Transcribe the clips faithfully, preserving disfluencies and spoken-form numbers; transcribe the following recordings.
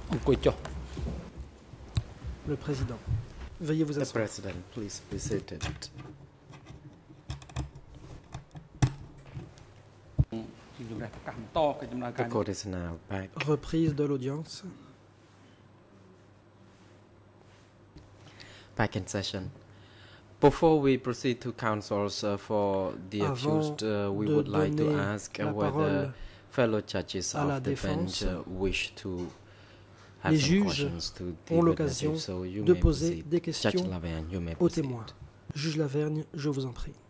Le président. Veuillez vous The asseoir. President, please be seated. The court is now back. Reprise de l'audience. Back in session. Before we proceed to counsels uh, for the Avant accused, uh, we de would like to donner ask uh, la whether parole fellow judges à la of the bench défense, uh, wish to have les some juges questions to the ont witnesses. l'occasion So you de may poser proceed. des Judge questions Lavergne, you may aux proceed. témoins. Juge Lavergne, je vous en prie.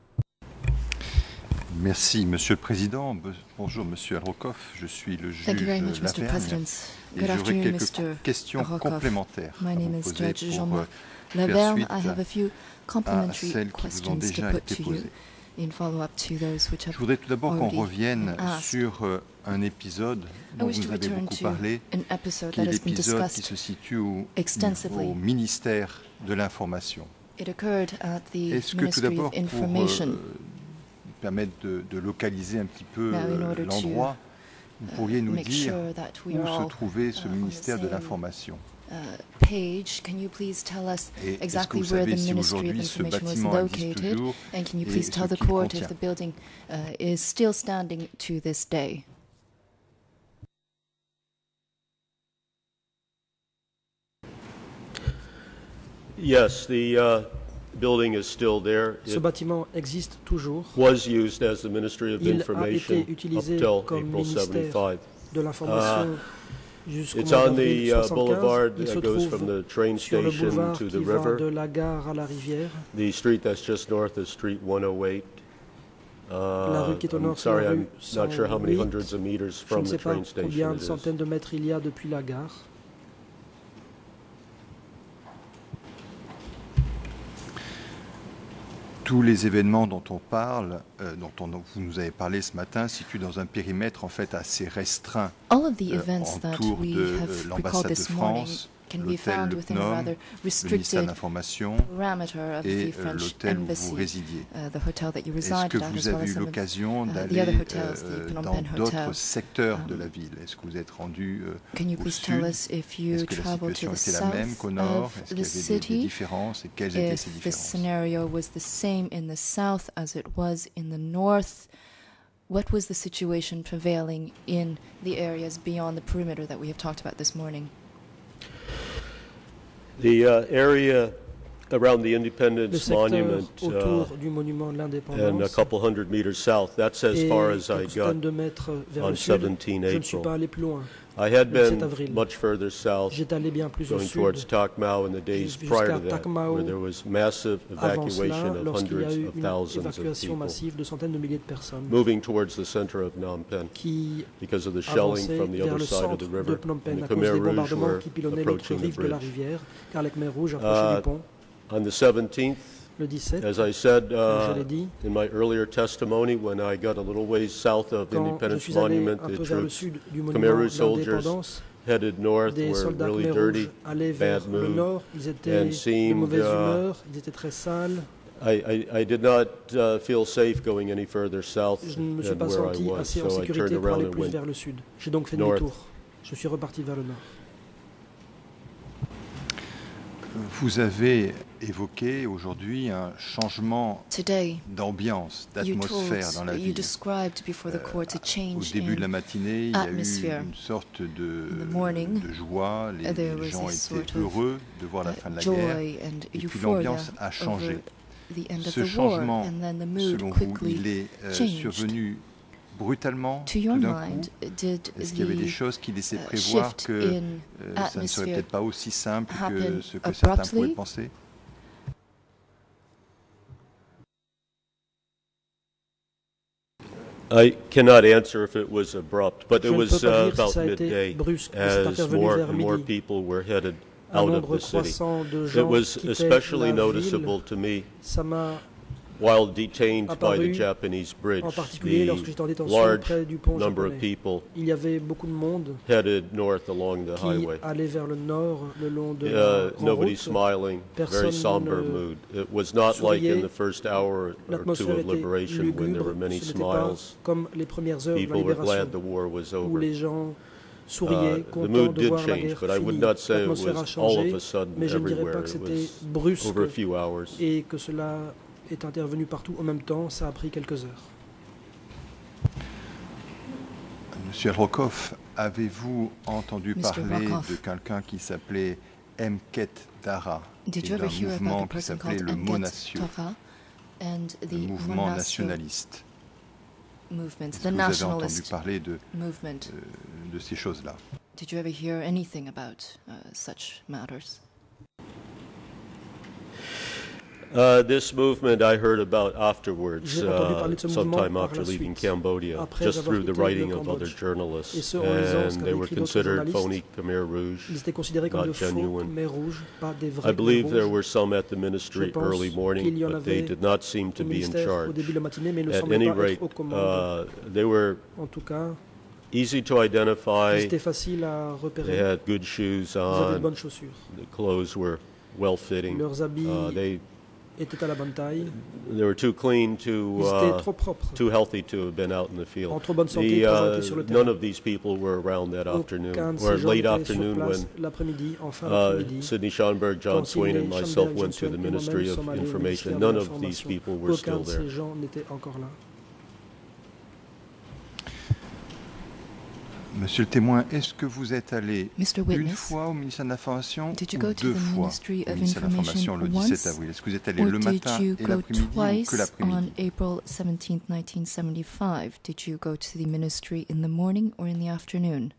Merci, Monsieur le Président. Be- Bonjour, Monsieur Arrokoff. Je suis le juge Thank you very much, Mister Lavergne. President. Et Good j'aurais afternoon, quelques Mister questions Arrokoff. complémentaires My à name vous is poser Judge pour Jean-Marc euh, faire Laverne. suite I have a few à complementary celles qui vous ont questions to déjà put été to you posées. in follow-up to those which Je have voudrais tout d'abord qu'on already revienne been asked. sur euh, un épisode I dont wish to vous avez return beaucoup to parlé, an episode qui est that has been l'épisode qui discussed. se situe au, extensively. au ministère de l'Information. It occurred at the Est-ce que tout Ministry d'abord, of pour Information. euh, permettre de, de localiser un petit peu Now, in euh, order to, l'endroit, vous pourriez nous make dire sure that we où are se all trouvait ce uh, on the ministère de same, l'Information. uh, page. Can you please tell us Et est-ce que exactly vous where savez the si Ministry of aujourd'hui ce Information was bâtiment existe located? toujours And can you et please ce tell the qu'il court contient? if the building uh, is still standing to this day? Yes, the uh, building is still there. Ce It bâtiment existe toujours was used as the Ministry of Il a Information été up utilisé till comme April ministère seventy-five. de l'information jusqu'au It's mois on d'avril the uh, soixante-quinze. boulevard Il se that goes trouve from the train sur le station boulevard to qui the va de river. la gare à la rivière. The street that's just north is Street one oh eight. La rue Uh, qui est au I'm nord, c'est sorry, la I'm rue not sure how many cent huit. hundreds of meters Je from ne the sais pas train combien station de it is. centaines de mètres il y a depuis la gare. Tous les événements dont on parle, euh, dont on, vous nous avez parlé ce matin, se situent dans un périmètre en fait assez restreint. All of the euh, events that entoure we de have euh, recalled l'ambassade de this morning France, can be l'hôtel found Le within a Pnom, rather le ministère de restricted l'Information parameter of et the euh, French l'hôtel où vous embassy, résidiez. uh, the hotel that you Est-ce resided que at, vous as well avez as eu some of l'occasion uh, the d'aller other hotels, the euh, Phnom dans Penh d'autres Hotel. secteurs de Um, la ville? Est-ce que vous êtes rendu euh, Can you au please tell sud? us if you Est-ce que la traveled to situation the était la même south qu'au nord? of Est-ce the qu'il y avait des, des city? différences et quelles étaient ces If the différences? scenario was the same in the south as it was in the north, what was the situation prevailing in the areas beyond the perimeter that we have talked about this morning? The uh, area around the Le Independence secteur Monument autour uh, du monument de and a l'indépendance couple hundred meters south, that's as et far as I quelques got. centaines de mètres vers on le sud. seventeen Je ne suis April. pas allé plus loin. I had le sept been avril. much further south, J'étais allé bien plus au going sud. towards Takmau in the days Jusqu'à prior to that, Takmau, where there was massive Avant cela, evacuation of lorsqu'il y a hundreds eu of une thousands of évacuation people massive de centaines de milliers de personnes moving towards the center of Phnom Penh qui because of the shelling avançaient from the vers other le side of centre the de river. Phnom Penh And à the cause Khmer des Rouge bombardements were qui pilonnaient l'autre approaching the rive de la bridge. rivière, car les Khmer rouges approchaient Uh, du pont. On the seventeenth, Le dix-sept, as I said comme je uh, l'ai dit, in my earlier testimony, when I got a little ways south of quand je Independence suis allé Monument, un the peu vers le troops sud du Khmer monument Rouge soldiers d'indépendance, headed north des were soldats really Khmer dirty, rouges allaient vers bad le mood, nord, ils étaient and de seemed, mauvaise uh, humeur, ils étaient très sales. I, I, I did not uh, feel safe going any further south Je ne me suis than pas where I senti was, assez en so I sécurité turned pour aller around and plus went vers le sud. J'ai donc fait north. demi-tour. Je suis reparti vers le nord. Vous avez évoqué aujourd'hui un changement Today, d'ambiance, you d'atmosphère told, dans la you ville. described before the court a Au change début de la in matinée, il y a eu atmosphere. une sorte de, In the morning, de joie, les, there les was gens a étaient sort of, heureux de voir la uh, fin de la guerre. joy and Et puis euphoria l'ambiance a changé. over the end of Ce the war, changement, and then the mood selon vous, quickly il est euh, changed. survenu brutalement, To your tout d'un coup? mind, did Est-ce qu'il y avait des the choses qui laissaient uh, prévoir shift que in euh, ça ne serait atmosphere peut-être pas aussi simple que happen ce que certains abruptly? pouvaient penser? I cannot answer if it was abrupt, but Je it ne was peux pas uh, dire si about ça a été midday brusque, mais c'est as intervenu more vers and more midi. people were headed Un out of nombre the city. croissant de It gens was quittaient especially la ville. noticeable to me Ça m'a while detained by the apparu Japanese bridge. en particulier lorsque j'étais en The détention large près du pont number of japonais. people Il y avait beaucoup de monde headed north along the qui highway. allait vers le nord le long de Uh, la grande nobody route. smiling, Personne very somber ne mood. It was not like souriait. in the first hour or two L'atmosphère of était liberation when there lugubre, were many ce n'était pas smiles. comme les premières heures de la People were glad the libération war was où over. les gens souriait, the content mood de did voir la change, guerre but I would finie. not say it L'atmosphère a was all of changé, a sudden mais je ne dirais everywhere. pas que It c'était was brusque over a few hours. et que cela est intervenu partout en même temps. Ça a pris quelques heures. Monsieur Rokov, avez-vous entendu Mister parler Rokov. de quelqu'un qui s'appelait Mket Dara Did et you ever d'un hear about mouvement a qui person s'appelait called le Mket Monasio, Tara and le the mouvement Monasio nationaliste? movement, Est-ce the que vous avez entendu nationalist parler de, movement? euh, de ces choses-là? Did you ever hear anything about uh, such matters? Uh, this movement I heard about afterwards, J'ai entendu parler uh, de ce mouvement sometime par after la leaving suite, Cambodia, après just avoir through the quitté le writing of other Cambodge. Et journalists. ce, en lisant ce And qu'avaient they were écrit d'autres considered journalistes. phony Khmer Rouge. Ils étaient considérés comme Not de faux genuine. Khmer rouges, pas des I vrais Khmer believe there rouges. were some at the Je ministry pense early qu'il morning, y en but they avait did not seem to au be in ministère au charge. début de la matinée, mais ils ne At semblaient any pas rate, être aux commandes. uh, they were En tout cas, easy to ils identify. étaient faciles à They repérer. had good shoes Ils avaient de on. bonnes chaussures. The clothes were well-fitting. Leurs habits Uh, they étaient à la bonne taille. they were too clean, Ils too étaient uh, trop propres, too healthy to have been out in the en field. trop bonne santé The, pour avoir uh, été sur le none terrain. of these people were around that afternoon, Aucun de or ces gens late n'était sur afternoon place when l'après-midi, en fin uh, d'après-midi. Sidney Schanberg, John Quand Swain, and Sidney myself Schanberg, went John to Swain the et moi-même Ministry of sommes allés au Information. ministère de None of these l'Information. people were Aucun still de there. ces gens n'était encore là. Monsieur le témoin, est-ce que vous êtes allé Mister une Witness, fois au ministère de l'Information did you ou go to deux the fois Ministry au of ministère de l'Information le Information dix-sept once, avril? Est-ce que vous êtes allé or le did matin you et go l'après-midi ou twice que on l'après-midi? April seventeenth, nineteen seventy-five? Did you go to the ministry in the morning or in the afternoon?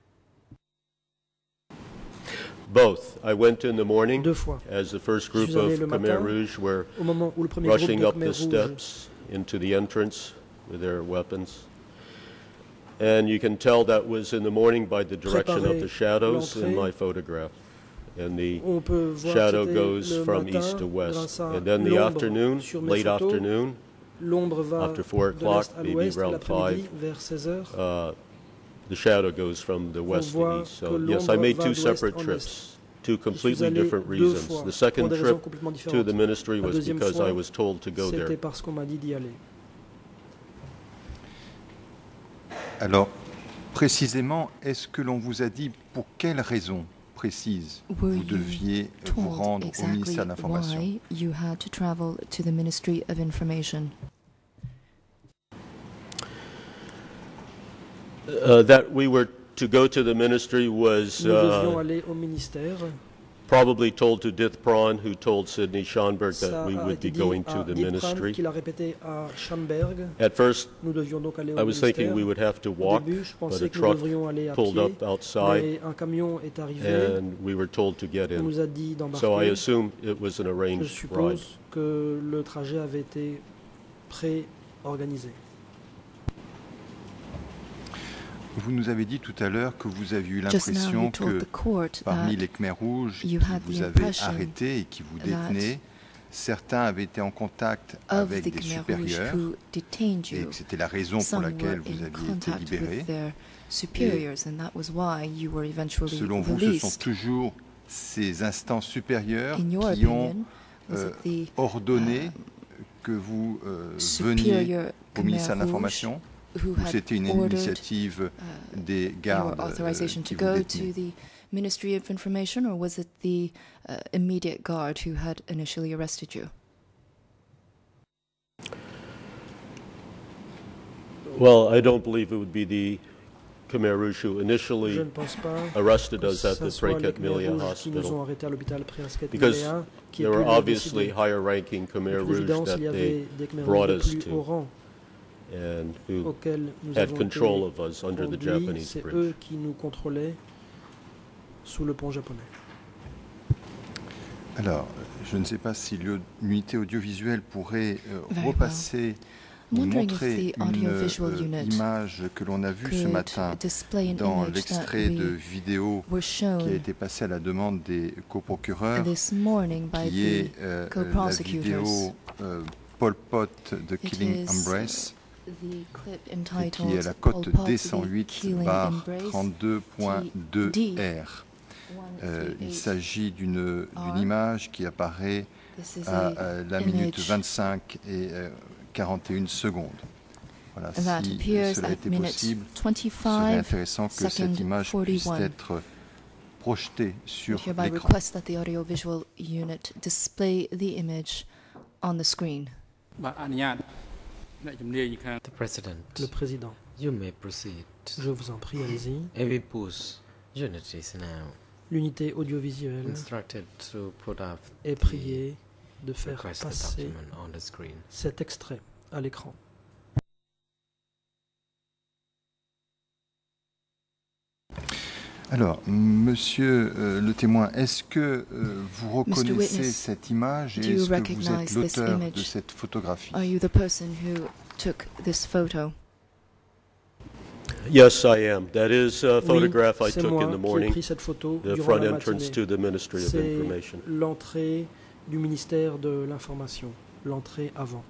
Both. I went in the morning Deux fois. as the first group suis allé of le Khmer matin, Rouge were Au moment où le premier groupe rushing de up Khmer the rouges steps into the entrance with their weapons. And you can tell that was in the morning by the direction of the shadows in my photograph. And the on peut voir shadow que goes c'était le from matin, east to west. grâce à And then the l'ombre afternoon, sur mes late photos. afternoon, L'ombre va after four de o'clock, l'est à maybe l'ouest, et around l'après-midi, five, vers seize heures. uh, the shadow goes from the west to voit east. que So yes, I l'ombre made va two d'ouest separate en est. trips, two Je suis completely allé different deux reasons. fois, The pour second des raisons trip complètement to différentes. the ministry La was deuxième because fois, I was told to go there. C'était parce qu'on m'a dit d'y aller. Alors, précisément, est-ce que l'on vous a dit pour quelles raisons précises Were vous you deviez vous told rendre au exactly ministère de l'Information? why you had to travel to the Ministry of Information? Uh, that we were to go to the ministry was Nous devions uh, aller au ministère. probably told to Dith Prawn, who told Sidney Schanberg Ça that we a would été be dit going à to the Dick Pran, ministry. qu'il a répété à Schanberg. At first, Nous devions donc aller au I was thinking ministère. we would have to Au walk, début, je but pensais a que nous truck devrions aller à pulled pied, up outside, mais un camion est arrivé. and we were told to get On in. nous a dit So I d'embarquer. assumed it was an Je arranged ride. suppose que le trajet avait été pré-organisé. Vous nous avez dit tout à l'heure que vous aviez eu Just now l'impression you told que the court parmi that les Khmers rouges qui you had vous the avez impression arrêtés et qui vous that détenaient, certains avaient été en contact of avec the des Khmer Rouge supérieurs who detained et you, que c'était la raison pour some were laquelle vous in aviez été contact libéré. with their superiors, and that was why you were eventually Selon vous, ce sont released. toujours ces instances supérieures In your qui ont opinion, was euh, it the ordonné uh, que vous euh, veniez superior au ministère de Khmer Rouge l'Information who ou had c'était une ordered initiative uh, des your gardes euh, authorization qui to vous go détenaient? to the Ministry of Information, or was it the uh, immediate guard who had initially arrested you? Well, I don't believe it would be the Khmer Rouge who Je initially ne pense pas arrested que us at ce the soit les Prekat Khmer Milia rouges qui nous ont hospital, arrêtés à l'hôpital Presket because Milia, qui there a pu were les obviously décider. higher-ranking Khmer De toute Rouge évidence, that il y they avait des Khmer brought rouges us de plus to haut rang and who auxquels nous had avons control été of us under the conduits. Japanese C'est bridge. eux qui nous contrôlaient sous le pont japonais. Alors, je ne sais pas si l'unité audiovisuelle pourrait euh, Very repasser I'm ou wondering if montrer the une audiovisual euh, unit image que l'on a vue ce could matin display an dans image that l'extrait de we vidéo were qui a shown été passé à la demande des coprocureurs, this morning by qui the est euh, la co-prosecutors. vidéo euh, Pol Pot de It Killing is Embrace, the clip et entitled qui est la Pol cote Pot, D the cent huit Killing barre Embrace, trente-deux point deux D R. Euh, il one thirty-eight. s'agit d'une d'une image qui apparaît This is à a euh, la minute image vingt-cinq et euh, quarante et une secondes. Voilà, that si appears cela at était minute possible, ce serait twenty-five, intéressant que cette second image puisse forty-one. être projetée We sur hereby l'écran. request that the audiovisual unit display the image on the screen. បាទអនុញ្ញាតអ្នកជំនាញខាង The President, Le Président, you may proceed. je vous en prie, allez-y. A V Push unit is now L'unité audiovisuelle instructed to put up est the priée de faire requested passer document on the screen. cet extrait à l'écran. Alors, monsieur euh, le témoin, est-ce que euh, vous reconnaissez Witness, cette image do et you est-ce que vous recognize êtes this l'auteur de image? cette photographie? Are you the person who took this photo? Yes, I am. That is a photograph I Oui, c'est took moi in the qui ai morning, pris cette photo the durant front la entrance matinée. to the Ministry of C'est Information. l'entrée du ministère de l'Information, l'entrée avant.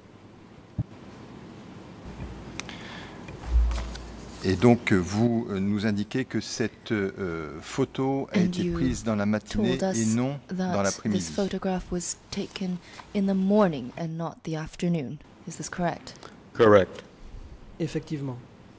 Et donc, vous euh, nous indiquez que cette euh, photo a And été you prise dans la matinée told us et non dans that l'après-midi. this photograph was taken in the morning and not the afternoon. Is this correct? Correct. Effectivement.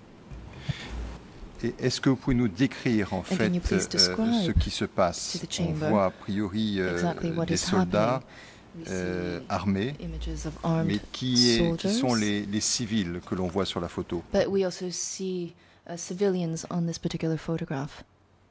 Et est-ce que vous pouvez nous décrire en And fait can you please euh, describe ce qui se passe? to the On chamber voit a priori euh, exactly what des is soldats happening? We euh, see armés, images of armed mais qui, est- qui sont soldiers. les, les civils que l'on voit sur la photo? But we also see uh, civilians on this particular photograph.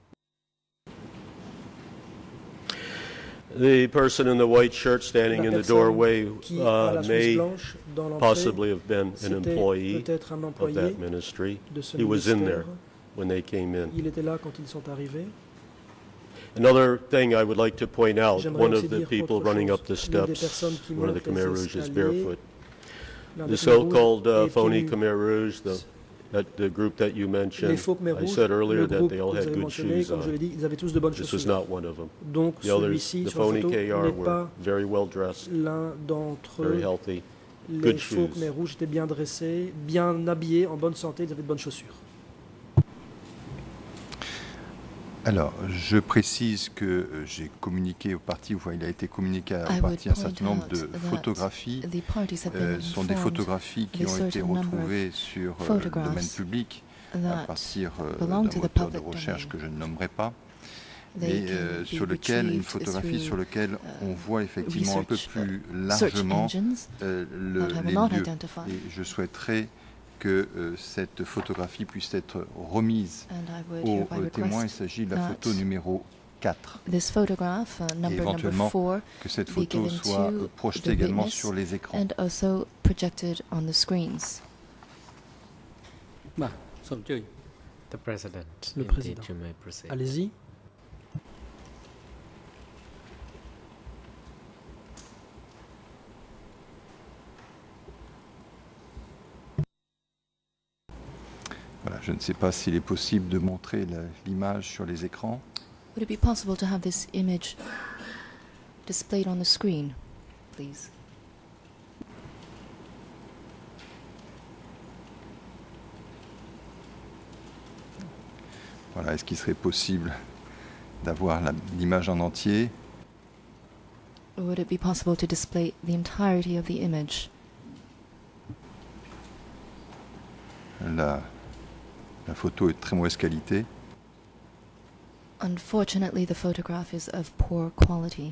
The person in the white shirt standing La in the personne doorway qui a la uh, chemise may blanche dans l'entrée, possibly have been an c'était employee peut-être un of employé that ministry. de ce He was in ministère. there when they came in. Il était là quand ils sont arrivés. Another thing I would like to point out, J'aimerais one aussi of the dire people autre running chose. up the L'une des steps, personnes qui one of the monte les Khmer Rouge is escaliers, barefoot. l'un The des Khmer Rouges so-called uh, est phony pieds nus. Khmer Rouge, the, that, the group that you Les mentioned, faux Khmer I Rouges, said earlier le that groupe they que all vous had avez good mentionné, shoes comme je l'ai on. dit, ils avaient tous de bonnes This was chaussures. not one of them. Donc The others, celui-ci the sur la phony photo K R n'est were pas very well dressed, l'un d'entre very eux. healthy. Les good faux shoes. Khmer Rouges étaient bien dressés, bien habillés, en bonne santé, ils avaient de bonnes chaussures. Alors, je précise que euh, j'ai communiqué au parti, enfin, il a été communiqué I au would parti un point certain nombre out de that photographies. The parties have Euh, been ce sont des informed photographies qui of a ont été certain number of retrouvées sur euh, le photographs domaine public à that partir euh, belong d'un to the moteur de public recherche domain. que je ne nommerai pas, They mais can euh, be sur lequel, une retrieved photographie through, sur laquelle uh, on voit effectivement un peu research, plus search largement engines euh, le- that I will les not lieux. identify. Et je souhaiterais que euh, cette photographie puisse être remise And I would au hereby euh, témoin. Il request s'agit de la that photo numéro quatre. this photograph, uh, Et number number éventuellement four, que cette be photo given soit to euh, projetée the également witness sur les écrans. and also projected on the screens. បាទសូមអញ្ជើញ The President, Le indeed, Président. you may proceed. Allez-y. Voilà, je ne sais pas s'il est possible de montrer la- l'image sur les écrans. Would it be possible to have this image displayed on the screen, please? Voilà, est-ce qu'il serait possible d'avoir la- l'image en entier? Or would it be possible to display the entirety of the image? La, la photo est de très mauvaise qualité. Unfortunately, the photograph is of poor quality.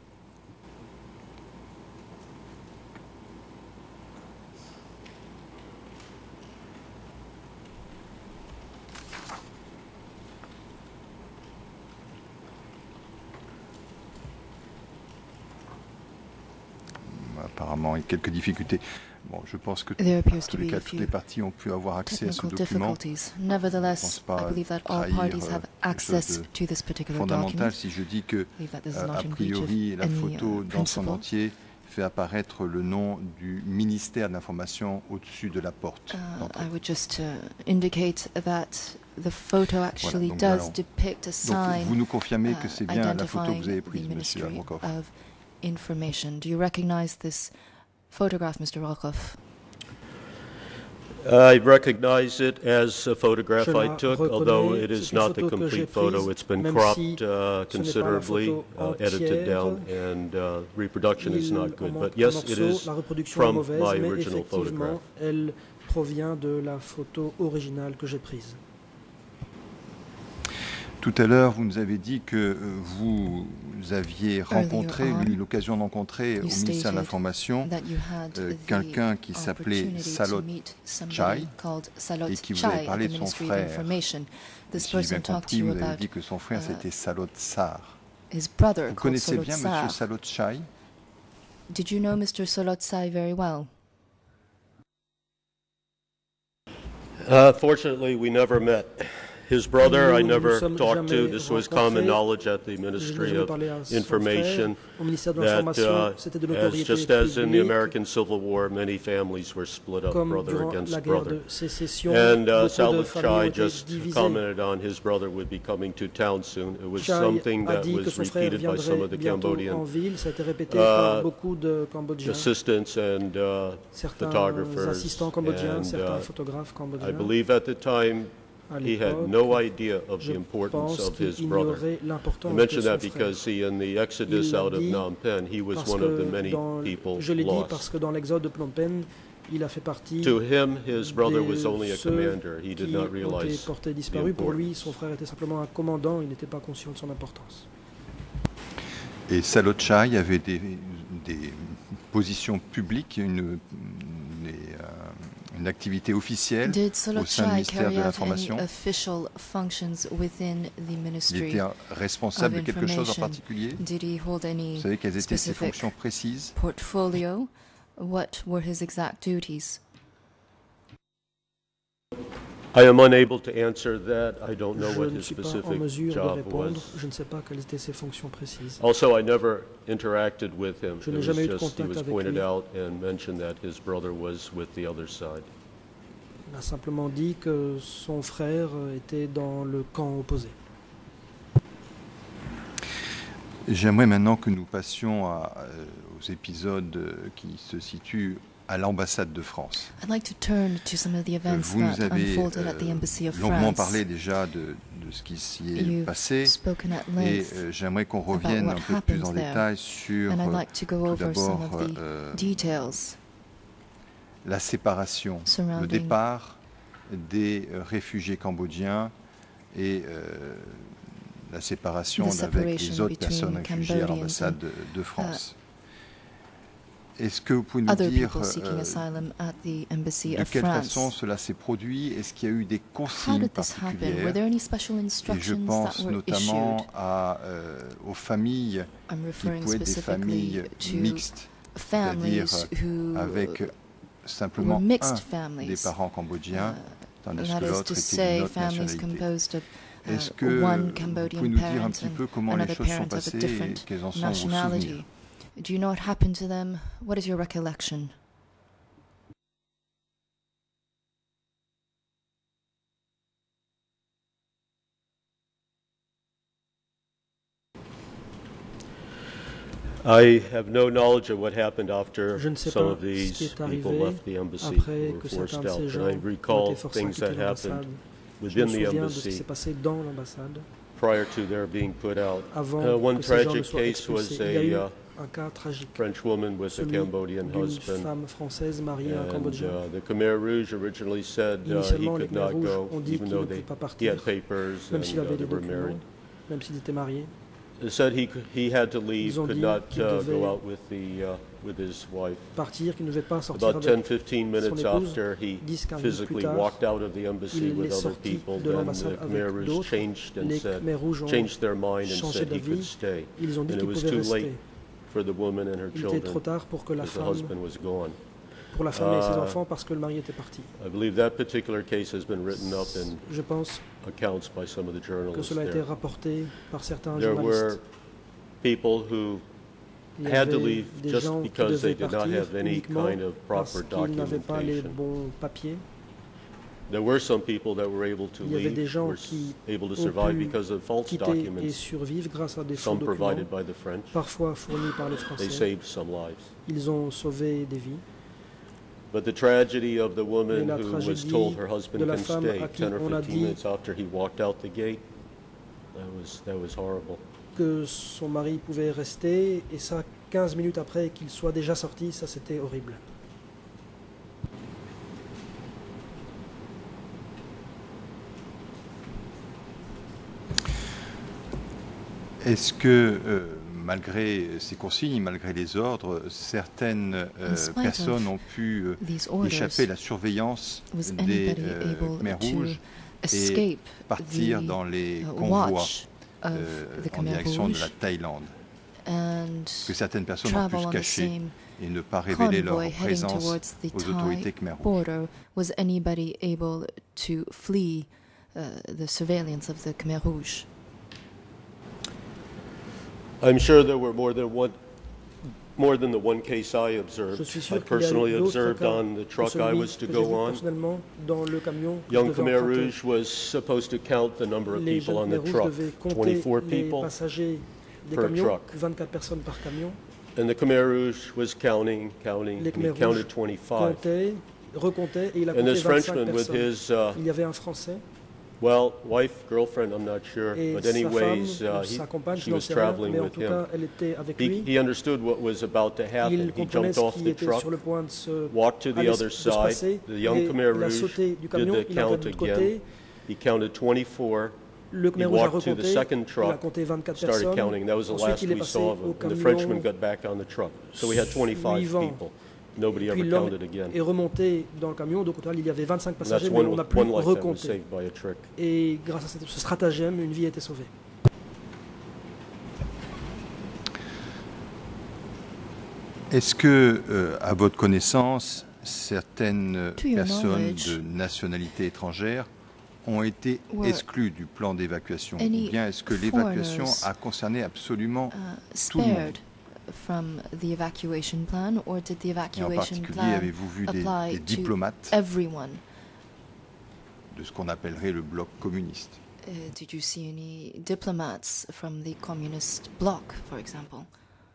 Apparemment, il y a quelques difficultés. Bon, je pense que There en appears tous to les be cas, a toutes les few parties ont pu avoir accès à ce technical document. difficulties. Je Nevertheless, pense I pas believe that all trahir, parties euh, have quelque access chose de to this particular Fondamental, document. si je dis que, I believe that this is euh, not a in breach of priori, la any photo uh, dans son principle. entier fait apparaître le nom du ministère de l'Information au-dessus de la porte Uh, d'entrée. I would just uh, indicate that the photo actually donc does voilà. depict a Donc, sign vous nous confirmez que uh, c'est bien la photo que identifying vous avez the prise, Monsieur Ministry Rokoff. of Information. Do you recognize this photograph, Mister Rokoff? I recognize it as a photograph Je I la took, although reconnais. it is C'est une not the photo que j'ai complete photo. prise, It's been même cropped si uh, ce n'est pas la considerably, photo uh, edited down, entière. and uh, reproduction is Il not en good. manque But un yes, it morceau, is la reproduction est from mauvaise, my mais original effectivement, photograph. elle provient de la photo originale que j'ai prise. Tout à l'heure, vous nous avez dit que vous aviez rencontré, eu l'occasion de rencontrer au ministère de l'Information euh, quelqu'un qui s'appelait Salot Chai et qui vous avait parlé de son frère. Et si j'ai bien compris, vous avez dit que son frère c'était Salot Sar. Vous connaissez bien M. Salot Chai? Did you know Mister Salotsai very well? Uh, fortunately, we never met. His brother, I Nous never nous sommes talked to. jamais This was rencontrés. common knowledge at the Je n'ai Ministry jamais of parlé à son Information. frère. Au ministère de That, l'Information, uh, c'était de as l'autorité just as in the publique. American Civil War, many families were split up, Comme brother durant against la guerre brother. de sécession, And uh, beaucoup de Salot familles ont Chai été just divisées. commented on his brother would be coming to town soon. It was Chai something a that dit que was son frère repeated by some viendrait of the bientôt en Cambodian ville. Ça a été répété uh, par beaucoup de Cambodgiens, assistants and uh, certains photographers. assistants cambodgiens, And, certains uh, photographes I cambodgiens. believe at the time À he had l'époque, no idea of the je importance pense of his qu'il brother. ignorait I l'importance de mention son that frère. because he, in the exodus Il l'a out of dit Phnom Penh, he was Parce one of the que many dans- people je l'ai dit lost. parce que dans l'exode de Phnom Penh, il a fait partie To him, his brother was des only a ceux commander. He did qui not ont été realize portés the disparus. Pour lui, importance. son frère était simplement un commandant, il n'était pas conscient de son importance. Et Salot Chai avait des, des positions publiques, une, des, euh, une activité officielle Did au sein du Salotsai ministère carry de out any l'Information. official functions within the Il ministry? était responsable de of quelque chose en information. particulier. Did he hold any Vous savez quelles étaient ses specific fonctions précises? portfolio? What were his exact duties? I am unable to answer that. I don't know Je what ne his suis pas en specific mesure de job répondre. was. Je ne sais pas quelles étaient ses fonctions précises. Also, I never interacted with him. Je It n'ai was jamais eu de just, he contact was avec pointed lui. out and mentioned that his brother was with the other side. Il a simplement dit que son frère était dans le camp opposé. J'aimerais maintenant que nous passions à, euh, aux épisodes euh, qui se situent à l'ambassade de France. I'd like to turn to some of the Euh, events Vous nous that avez unfolded at the euh, Embassy of longuement France. parlé déjà de, de ce qui s'y est You've passé spoken at et length, euh, j'aimerais qu'on revienne what un peu plus en happened there. détail sur and I'd euh, like to go tout over some d'abord of the euh, details la séparation, le surrounding départ des euh, réfugiés cambodgiens et euh, la séparation The avec les separation autres personnes between réfugiées à Cambodians l'ambassade de, de France. Est-ce que vous pouvez nous other dire people seeking euh, asylum at the Embassy de of quelle France. façon cela s'est produit? Est-ce qu'il y a eu des How consignes did this happen? Were particulières? there any special Et je instructions pense that were notamment issued? à, euh, aux familles I'm qui referring pouvaient être des specifically familles to mixtes, c'est-à-dire families who avec simplement were mixed un families. des parents cambodgiens, Uh, tandis that que is l'autre to était say, d'une autre families nationalité. composed of uh, Est-ce que one vous Cambodian pouvez nous dire un parent petit and peu comment les another choses sont parent of a passées et different quels en sont vos nationality? souvenirs? Do you know what happened to them? What is your recollection? I have no knowledge of what happened after Je ne sais some pas of ce qui these est people arrivé left the embassy après or que were certains forced de out. ces But gens I ont recall été forcés à things quitter that l'ambassade. happened Je me within the souviens de ce qui embassy s'est passé dans l'ambassade prior to their being put out. avant Uh, one que ces gens ne tragic soient case was expulsés. Il y a eu a uh, un cas tragique, French woman with a celui Cambodian d'une husband. femme française mariée à un And Cambodgien. uh, the Khmer Rouge originally said uh, he Initialement, les could Khmer not Rouges go, ont dit even qu'il though ne pouvait they, pas he partir, had papers même and s'il uh, avait they des were married. documents, même s'il était marié. They said he could, he had to leave, Ils ont could dit not qu'il uh, devait go out with the uh, with his wife. Partir, qu'il ne devait pas sortir About ten, avec fifteen minutes épouse, after he dix, quinze minutes physically plus tard, walked out of the embassy il with est other sorti people, de then l'ambassade the Khmer avec Rouge d'autres. changed and Les said, Khmer Rouges ont changed their mind and changé said he could d'avis. stay. Ils ont dit And it qu'il was pouvait too rester. late for the woman and her Il était trop children tard pour que la because the femme, husband was gone. pour la femme et ses Uh, enfants parce que le mari était parti. I believe that particular case has been written up in Je pense accounts by some of the que journalists cela a été there. rapporté par certains There were journalistes. people who Il y had to avait leave des just gens qui because they devaient did not partir have any uniquement kind of parce proper qu'ils n'avaient pas les documentation. bons papiers. There were some people that were able to Il y avait leave, des gens were qui s- able to ont survive pu because of false quitter et documents, survivre grâce à des faux some documents, provided by the French. parfois fournis par les They Français. saved some lives. Ils ont sauvé des vies. But the tragedy of the Mais woman la who was tragédie told her de husband la can femme stay à qui ten or on a fifteen dit minutes after he walked out the gate, that was, that was horrible. que son mari pouvait rester et ça quinze minutes après qu'il soit déjà sorti, ça c'était horrible. Est-ce que, euh, malgré ces consignes, malgré les ordres, certaines euh, personnes ont pu euh, échapper à la surveillance des euh, Khmers rouges et partir dans les convois euh, en direction de la Thaïlande? Que certaines personnes ont pu se cacher et ne pas révéler leur présence aux autorités Khmer rouges. Was anybody able to flee uh, the surveillance of the Khmer Rouge? I'm sure there were more than one, more than the one case I observed. I personally observed on the truck I was to go on. Young Khmer Rouge was supposed to count the number of people on the truck, twenty-four people per truck. And the Khmer Rouge was counting, counting, and he counted twenty-five. And this Frenchman with his uh, well, wife, girlfriend, I'm not sure, but anyways, uh, he, she was traveling with him. He, he understood what was about to happen. He jumped off the truck, walked to the other side. The young Khmer Rouge did the count again. He counted twenty-four. He walked to the second truck, started counting. That was the last we saw of him. And the Frenchman got back on the truck. So we had twenty-five people. Nobody ever counted again. Est remonté dans le camion, donc au total il y avait vingt-cinq passagers, mais one, on n'a plus recompté. Et Et grâce à ce stratagème, une vie a été sauvée. Est-ce que, euh, à votre connaissance, certaines personnes de nationalité étrangère ont été exclues du plan d'évacuation, ou bien est-ce que l'évacuation a concerné absolument tout le monde? From the evacuation plan, or did the evacuation plan avez-vous vu des, des diplomates everyone? De ce qu'on appellerait le bloc communiste? Uh, did you see any diplomats from the communist bloc, for example?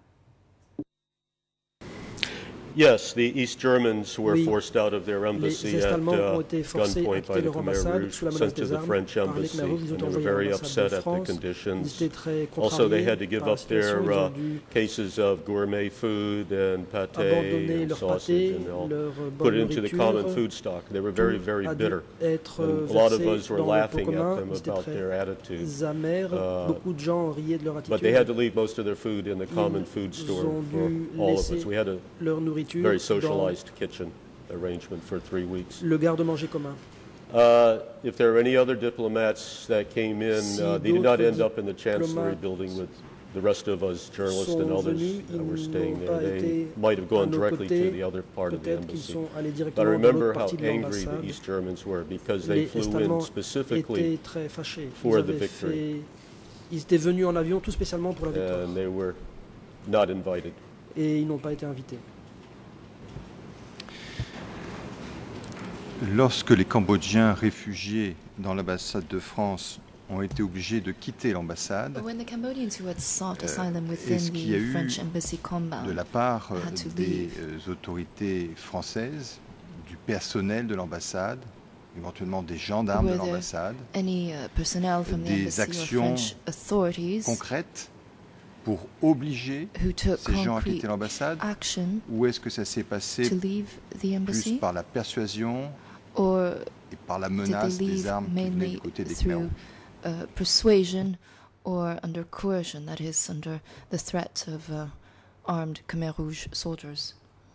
Yes, the East Germans were oui, forced out of their embassy at uh, gunpoint by the Khmer Rouge, sent to the French embassy, and they were very upset at the conditions. Also, they had to give up their uh, cases of gourmet food and pâté and sausage and all, put it into the common food stock. They were very, very bitter. And a lot of us were laughing at them about their attitude. Uh, but they had to leave most of their food in the common food store for all of us. We had a very socialized kitchen arrangement for three weeks. Le garde-manger commun. Uh, if there are any other diplomats that came in, si uh, they did not end up in the Chancellery building with the rest of us journalists and others that were staying there. They might have gone directly to the other part of the embassy. But I remember how angry the East Germans were because they flew in specifically for the victory. Ils étaient venus en avion tout spécialement pour la victoire. And they were not invited. Et ils n'ont pas été invités. Lorsque les Cambodgiens réfugiés dans l'ambassade de France ont été obligés de quitter l'ambassade, euh, est-ce qu'il y a eu de la part des euh, autorités françaises, du personnel de l'ambassade, éventuellement des gendarmes de l'ambassade, des actions concrètes pour obliger ces gens à quitter l'ambassade, ou est-ce que ça s'est passé plus par la persuasion et par la menace des armes qui venaient du côté des Khmer Rouges? Uh, persuasion or under coercion, that is, under the threat of uh, armed Khmer Rouge soldiers?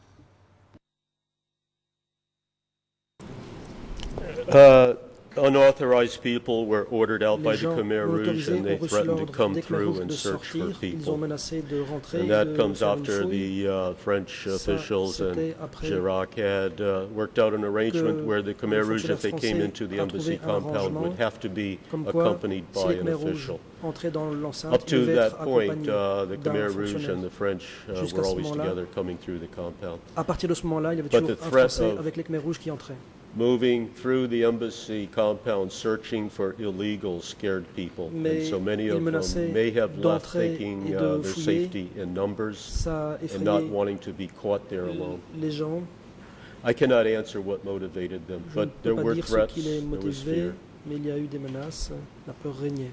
Uh, unauthorized people were ordered out by the Khmer Rouge, and they threatened to come through and search for people. And that comes after the uh, French officials and Chirac had uh, worked out an arrangement where the Khmer Rouge, if they came into the embassy compound, would have to be accompanied by an official. Up to that point, uh, the Khmer Rouge and the French uh, were always together coming through the compound. À partir de ce moment-là, il y avait toujours un Français avec les Khmer Rouges qui entraient. Moving through the embassy compound, searching for illegals, scared people, and so many of them may have left thinking uh, their safety in numbers and not wanting to be caught there alone. I cannot answer what motivated them, but there were threats, there was fear. Mais il y a eu des menaces, la peur régnait.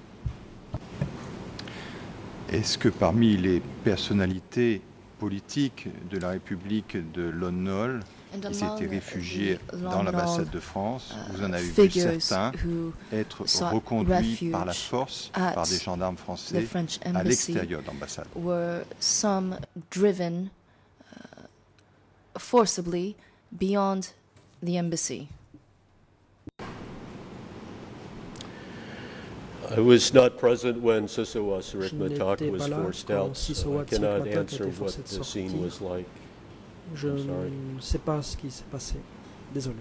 Est-ce que parmi les personnalités politiques de la République de Lon Nol, Ils s'étaient réfugiés dans l'ambassade de France. Vous en avez vu certains être reconduits par la force par des gendarmes français à l'extérieur de l'ambassade. Were some driven uh, forcibly beyond the embassy? I was not present when Sisawa Sirikh Matak was forced out, so I cannot answer what the scene was like. Je ne sais pas ce qui s'est passé. Désolé.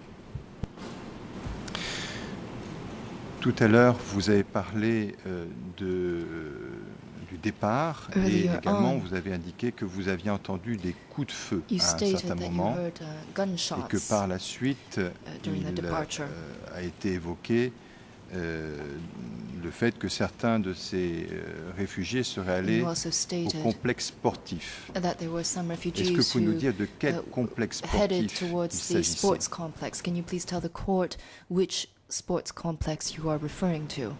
Tout à l'heure, vous avez parlé euh, de, du départ et également vous avez indiqué que vous aviez entendu des coups de feu à un certain moment et que par la suite, il euh, a été évoqué Euh, le fait que certains de ces euh, réfugiés seraient allés au complexe sportif. Est-ce que vous pouvez nous dire de quel complexe sportif il s'agissait? Can you please tell the court which sports complex you are referring to?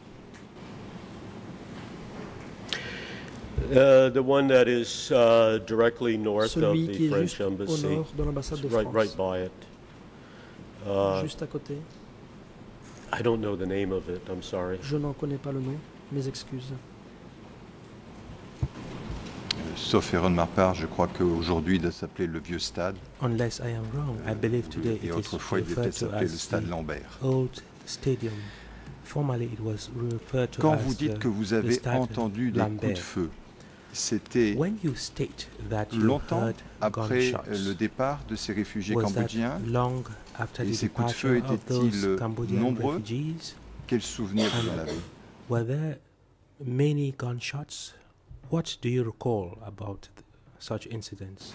Uh, the one that is uh, directly north Celui of qui the est French juste au embassy, nord de l'ambassade de right, France. right by it. Uh, Juste à côté. I don't know the name of it, I'm sorry. Je n'en connais pas le nom, mes excuses. Sauf erreur de ma part, je crois qu'aujourd'hui il doit s'appeler le Vieux Stade. Unless I am wrong, I believe today Et it autrefois il is devait referred to s'appeler le as Stade the Lambert. old stadium. Formerly it was referred to Quand as vous dites the- que vous the avez Stade entendu des coups de Lambert. feu, c'était When you state that you longtemps heard après gunshots, le départ de ces réfugiés was that cambodgiens? long after Et the ces coups de departure feu of those étaient-ils Cambodian nombreux? refugees? Quel souvenir vous en avez? Were there many gunshots? What do you recall about th- such incidents?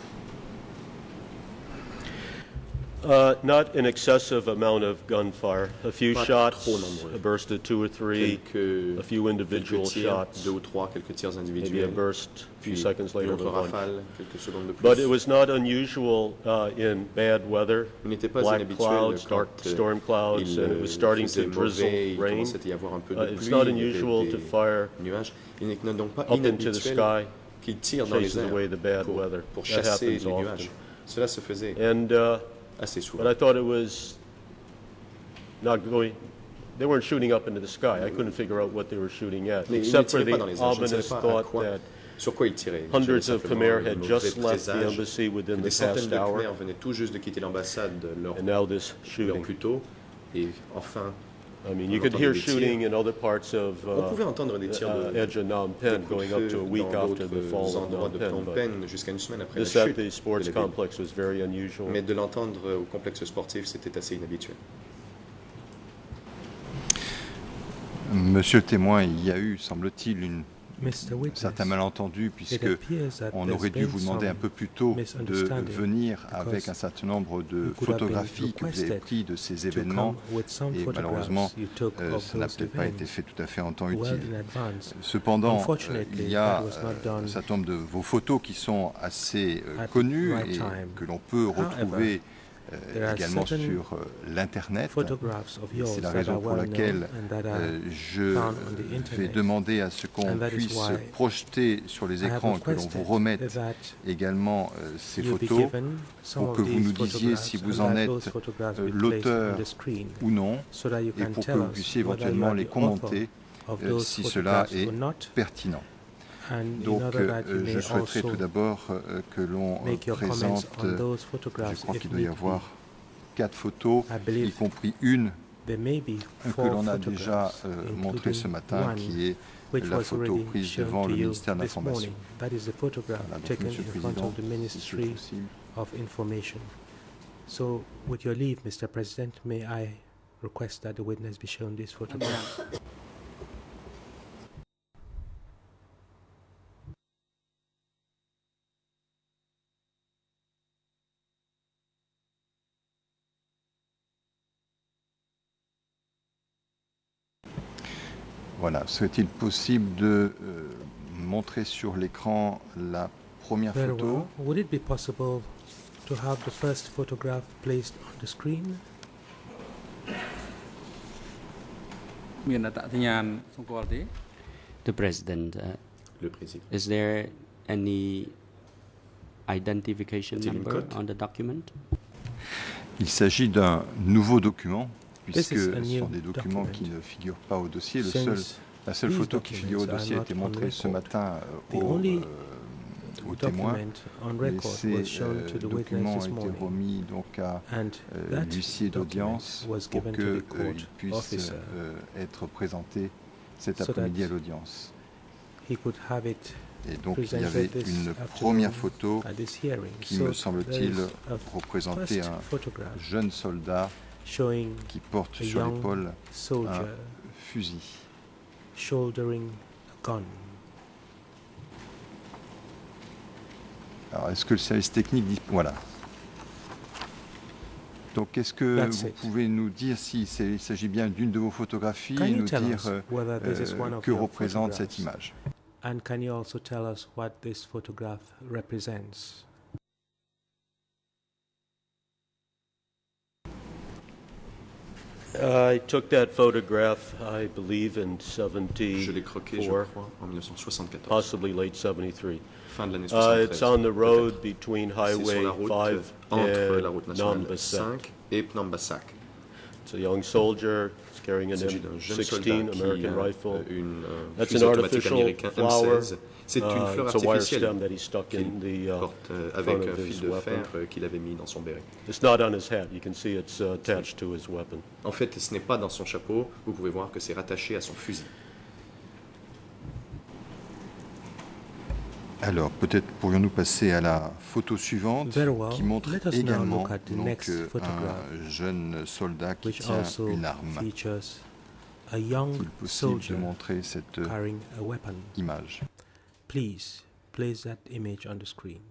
Uh, not an excessive amount of gunfire. A few Pas shots, trop nombreux. a burst of two or three, Quelques, a few individual quelques tirs, shots, deux ou trois, quelques tirs maybe a individuels, burst, a few puis seconds une later autre with one. rafale, quelques secondes de plus. But it was not unusual uh, in bad weather, Il n'était pas black inhabituel clouds, quand dark euh, storm clouds, il and it euh, was starting faisait to mauvais, drizzle il rain. commençait à y avoir un peu de Uh, pluie, it's not il y avait unusual to des fire nuages. Il n'est donc pas up into the inhabituel sky, qu'il tire dans les chases away the airs bad pour, weather. pour That chasser happens les often. nuages. Cela se faisait And uh, assez souvent. but I thought it was not going. They weren't shooting up into the sky. I couldn't figure out what they were shooting at, Mais il ne except for tirait the pas dans les airs. Je ne savais ominous pas à thought quoi, that sur quoi il tirait. hundreds J'avais of simplement Khmer le had mauvais just left the présage embassy within que the des centaines past de hour, Khmer venaient tout juste de quitter l'ambassade leur, and now this leur shooting. plus tôt. Et enfin, I mean, on you could entendait hear des tirs. shooting in other parts of On uh, pouvait entendre des tirs uh, de, edge of Phnom de Penh coups going de up feu to a week dans after the d'autres fall of endroits Phnom de Penh. Phnom But Penh jusqu'à une semaine après la this at chute the de sports la ville. complex was very unusual. Mais de l'entendre au complexe sportif, c'était assez inhabituel. Monsieur le témoin, il y a eu, semble-t-il, une Mister Witness, certain malentendu, puisque it appears that on there's aurait dû been vous demander un some peu plus tôt de misunderstanding venir because avec un certain nombre de you could have been photographies que vous avez requested prises de ces to événements, come with some et photographs malheureusement, you took euh, of ça n'a those peut-être pas été events fait tout à fait en temps well utile. in advance. Cependant, euh, Unfortunately, il y a that was not euh, done un certain nombre de vos photos qui sont assez euh, at the connues right et time. que l'on peut retrouver there euh, are également certain sur euh, l'Internet. Photographs of yours C'est la that raison are pour well laquelle known and that are euh, je found on the vais internet. demander à ce qu'on And that is puisse why projeter sur les I have écrans et que l'on vous requested remette that également euh, ces you be photos given some pour of que vous these nous disiez photographs si vous and en that êtes those photographs euh, be placed on l'auteur the screen ou non, so that you et can pour que tell vous us puissiez whether you éventuellement are les the commenter author of euh, those si cela photographs est or not. pertinent. And in Donc order that you euh, may je souhaiterais also tout d'abord euh, que l'on euh, make your comments présente, on euh, those je photographs crois if qu'il doit y need be. avoir quatre photos, I y believe compris une there may be que four l'on a déjà photographs, euh, including montrée ce matin, one qui est which la was photo already prise shown devant to le you ministère de this l'Information. morning. That is the photograph Voilà, donc, taken Monsieur in le front Président, of the si c'est Ministry possible. of Information. So, with your leave, Mister President, may I request that the witness be shown this photograph? Voilà, serait-il possible de euh, montrer sur l'écran la première Very photo? well. Would it be possible to have the first photograph placed on the screen? មានអត្តសញ្ញាណសម្គាល់ទេ The President, uh, Le président. is there any identification number on the document? Il s'agit d'un nouveau document, puisque ce sont des documents qui ne figurent pas au dossier. Le seul, la seule photo qui figure au dossier a été montrée ce matin au, euh, au témoin. Et ces euh, documents ont été remis donc à euh, l'huissier d'audience pour qu'il euh, puisse euh, être présenté cet après-midi à l'audience. Et donc il y avait une première photo qui, me semble-t-il, représentait un jeune soldat qui porte sur l'épaule un fusil. Alors, est-ce que le service technique dit... Voilà. Donc, est-ce que vous pouvez nous dire s'il s'agit bien d'une de vos photographies et nous dire euh, euh, que représente cette image? And can you also tell us what this photograph represents? Uh, I took that photograph, I believe, in seventy-four. Je l'ai croqué, je crois, en mille neuf cent soixante-quatorze. Possibly late seventy-three. Fin de l'année Uh, soixante-treize. it's on the road between Highway la route five entre la route and nationale Nambasak. cinq et Pnambasak. It's a young soldier carrying an Il s'agit d'un M jeune sixteen soldat qui American a rifle. une euh, That's fusil an automatique artificial américain flower. M seize. C'est une Uh, fleur it's a wire artificielle stem that he stuck in the qu'il uh, porte euh, front avec of un his fil de weapon. fer euh, qu'il avait mis dans son béret. It's not on his hat. You can see it's uh, attached to his weapon. En fait, ce n'est pas dans son chapeau. Vous pouvez voir que c'est rattaché à son fusil. Alors, peut-être pourrions-nous passer à la photo suivante well. qui montre Let us également now look at the donc, next euh, photograph, un jeune soldat qui which tient also une arme. features a young Est-il possible soldier de montrer cette euh, carrying a weapon. image? Please place that image on the screen.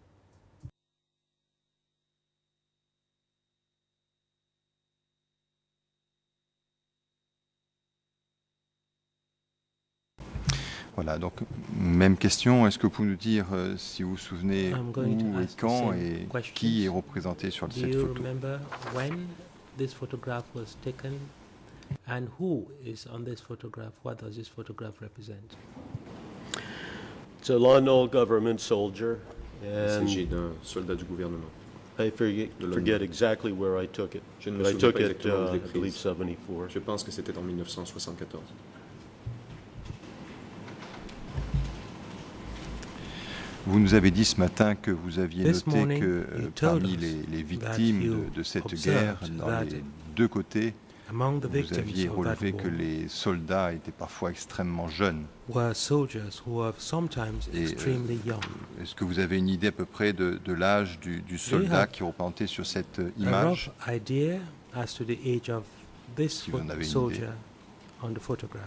Voilà, donc même question, est-ce que vous pouvez nous dire euh, si vous vous souvenez I'm going to où et ask the quand same et questions. qui est représenté sur Do cette you photo? remember when this photograph was taken and who is on this photograph? What does this photograph represent? It's a London government soldier, Il and s'agit d'un soldat du gouvernement. I forget, de forget exactly where I took it. Je ne me But I souviens took pas it, exactement où je uh, l'ai I believe, prise. seventy-four. Je pense que c'était en mille neuf cent soixante-quatorze. Vous nous avez dit ce matin que vous aviez This noté morning, que you euh, told parmi us les, les that victimes you de, de cette observed guerre, dans that les deux côtés, Among the vous victims aviez of that relevé que war les soldats étaient parfois extrêmement jeunes. were soldiers who were sometimes Et, euh, extremely young. Est-ce que vous avez une idée à peu près de, de l'âge du, du soldat have qui est représenté sur cette euh, A image? rough idea as to the age of this Si vous en pho- avez une soldier on the photograph.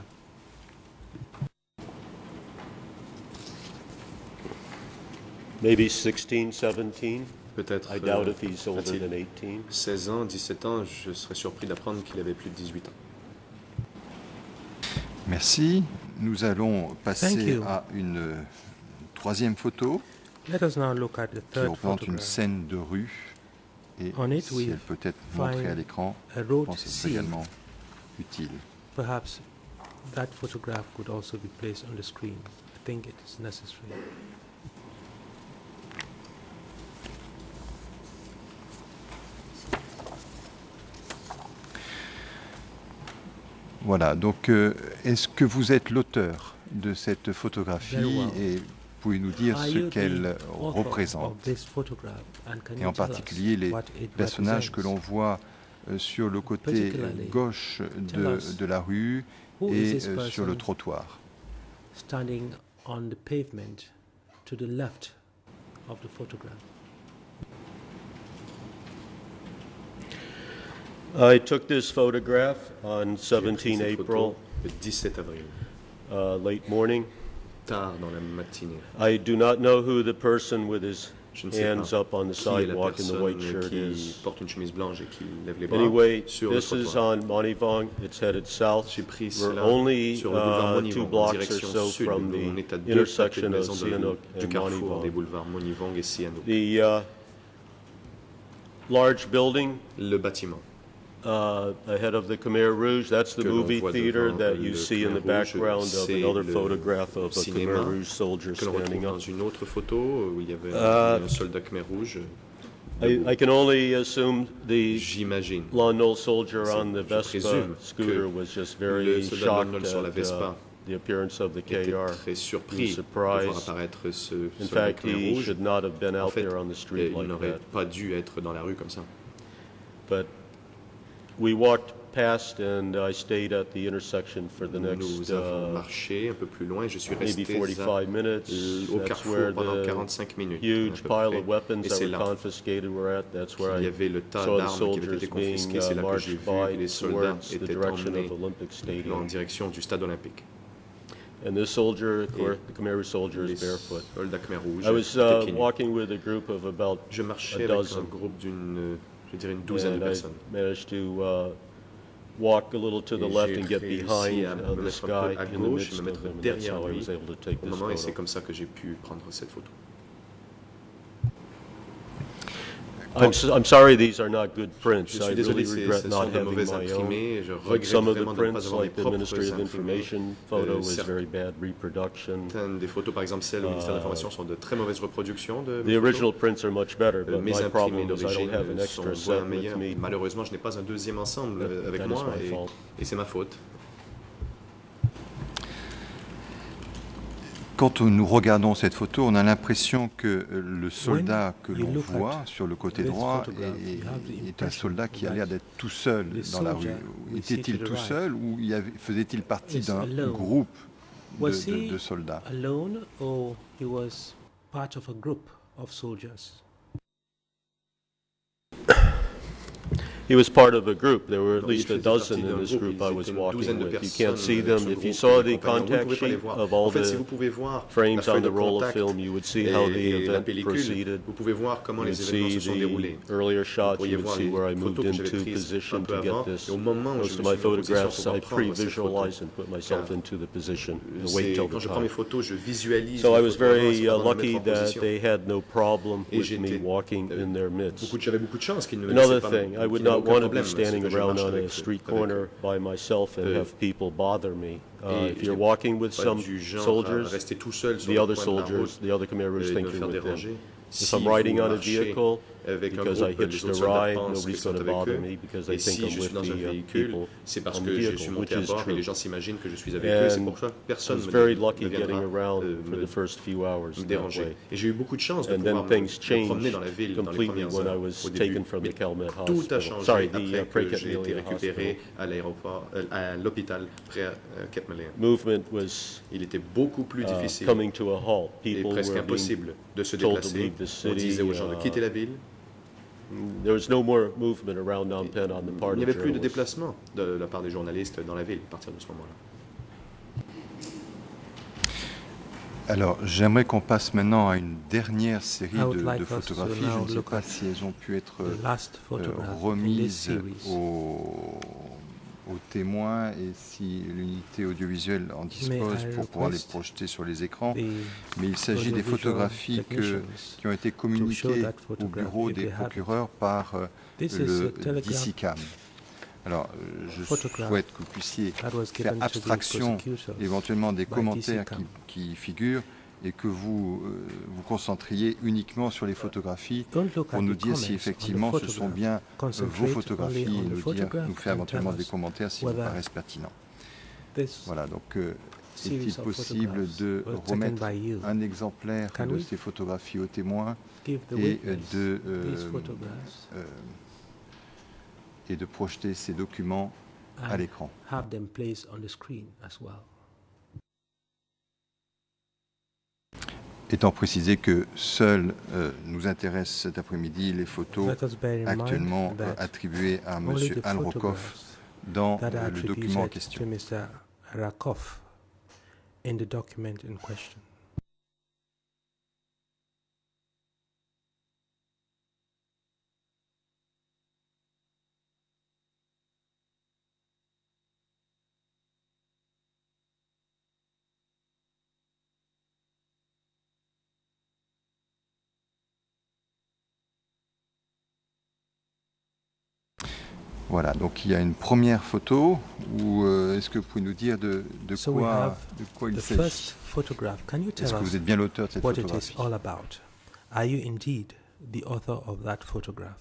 Maybe sixteen, seventeen. Peut-être I doubt euh, if he's older a-t-il than eighteen. seize ans, dix-sept ans, je serais surpris d'apprendre qu'il avait plus de dix-huit ans. Merci. Nous allons Thank passer you. à une euh, troisième photo Let us now look at the qui third représente une photograph. scène de rue. Et On it, si we elle peut être montrée à find l'écran, A je road pense que c'est scene. également utile. Perhaps that photograph could also be placed on the screen. I think it is necessary. Voilà, donc euh, est-ce que vous êtes l'auteur de cette photographie Very well. et pouvez nous dire Are ce you the qu'elle author représente? of this photograph, and can Et you en tell us particulier les what it personnages que l'on represents? voit euh, sur le côté Particularly, gauche tell de, us de la rue who is et this euh, sur le person trottoir. Standing on the pavement to the left of the photograph. I took this photograph on J'ai pris seventeen cette April, photo le dix-sept avril, uh, late morning. tard dans la matinée. I do not know who the person with his Je ne sais hands pas up on the qui est la sidewalk in the personne white shirt qui is. porte une chemise blanche et qui lève les bras Anyway, sur le this is trottoir. on Monivong. It's headed south. J'ai pris We're cela only sur le boulevard uh, Monivong, two en blocks or direction so sud. from On the est à deux intersection of maisons de Sihanouk du and carrefour des Monivong. boulevards Monivong et Sihanouk. The uh, large building Le bâtiment uh, ahead of the Khmer Rouge. That's the movie theater that you see in the background of another photograph of a Khmer Rouge soldier standing up. Dans une autre photo où il y avait un soldat Khmer Rouge. I, I can only assume the Lon Nol soldier on the Vespa scooter was just very shocked at uh, the appearance of the K R. He was surprised. In fact, he should not have been out there on the street like that. But we walked past and I stayed at the intersection for the next Nous avons marché un peu plus loin et je suis resté maybe forty-five minutes. Au That's carrefour where pendant the quarante-cinq minutes. huge pile of weapons that were là confiscated were at. That's where il y I avait le tas saw the d'armes qui avaient soldiers été being confisquées. C'est uh, là que j'ai marched vu by que les soldats towards the étaient direction emmenés of Olympic en Stadium. direction du stade olympique. And this soldier, of course, the Khmer soldier, is barefoot. Soldats Khmer Rouge I was uh, walking with a group of about je marchais a avec dozen. un groupe d'une, je dirais une douzaine de And I personnes. managed to uh, walk a little to the Et left j'ai and get réussi behind à uh, me this mettre un guy peu à in the gauche, midst me of mettre them. And that's derrière how I lui was able to take au this moment et c'est photo. comme ça que j'ai pu prendre cette photo. I'm, so, I'm sorry these are not good prints. Je I suis really désolé, ce regret sont not de having mauvais my own. imprimés. Je Like regrette some of the vraiment de ne pas prints, avoir mes like the propres Ministry of imprimés. Information photo Euh, is certes- very bad reproduction. Certaines des photos, par exemple celles au ministère de l'Information, sont de très mauvaises reproductions de The mes original photos. prints are much better, Euh, but Mes my problem imprimés is I don't have an d'origine sont extra bien set with meilleurs. me. Malheureusement, je n'ai pas un deuxième ensemble That- avec that is moi my et, fault. et c'est ma faute. Quand nous regardons cette photo, on a l'impression que le soldat que l'on voit sur le côté droit est, est un soldat qui a l'air d'être tout seul dans la rue. Était-il tout seul ou faisait-il partie d'un groupe de, de, de soldats? Alone or he was part of a group of soldiers? He was part of a group. There were at least a dozen in this group I was walking with. You can't see them. If you saw the contact sheet of all the frames on the roll of film, you would see how the event proceeded. You would see the earlier shots. You would see where I moved into position to get this. Most of my photographs I pre-visualize and put myself into the position and wait till the time. So I was very uh, lucky that they had no problem with me walking in their midst. Another thing, I would not want to be standing around on a street corner by myself and have people bother me. Uh, if you're walking with some soldiers, the other soldiers, the other Khmer Rouge think you're with them. If I'm riding on a vehicle, because I hitched a ride, nobody's going to bother me because they think I'm with the uh, people on the vehicle, which is true. And I was very lucky getting around for the first few hours that way. And then things changed completely when I was taken from the Calmet Hospital. Sorry, the uh, Pré-Ket Melian Hospital. Movement was uh, coming to a halt. People were being told to leave the city. Uh, There was no more movement around Phnom Penh on the part Il n'y of avait plus de journalists. déplacement de la part des journalistes dans la ville à partir de ce moment-là. Alors, j'aimerais qu'on passe maintenant à une dernière série I would de, like de us to photographies. now Je ne sais look pas at si elles ont pu être the last euh, photograph in this remises series. aux, aux témoins et si l'unité audiovisuelle en dispose I pour pouvoir les request projeter sur les écrans. the Mais il s'agit des audiovisual photographies que, technicians qui ont été to show communiquées that au photograph bureau if des they have it. procureurs par euh, This is le a telegraph DICICAM. Alors, euh, je photograph souhaite que vous puissiez that was faire given to the abstraction prosecutors éventuellement des by commentaires DICICAM. qui, qui figurent et que vous euh, vous concentriez uniquement sur les photographies Don't look pour at nous the dire si comments effectivement on the ce sont photograph. bien euh, Concentrate vos photographies only on et the nous, dire, photograph nous faire and éventuellement tell des us commentaires s'ils vous whether paraissent pertinents. This Voilà, donc euh, series est-il of possible photographs de were taken remettre by you. un exemplaire Can de we ces photographies aux témoins give the et euh, witness de, euh, these photographs euh, et de projeter ces documents à and l'écran. have them placed on the screen as well? Étant précisé que seules euh, nous intéressent cet après-midi les photos Let us bear in actuellement mind euh, that attribuées à M. only the Al Rokoff photographs dans that are euh, le document en attributed question. to Mister Rakoff in the document in question. Voilà, donc il y a une première photo, ou euh, est-ce que vous pouvez nous dire de, de, so quoi, de quoi il s'agit? Est-ce que vous êtes bien l'auteur de cette what photographie? It is all about? Are you indeed the author of that photograph?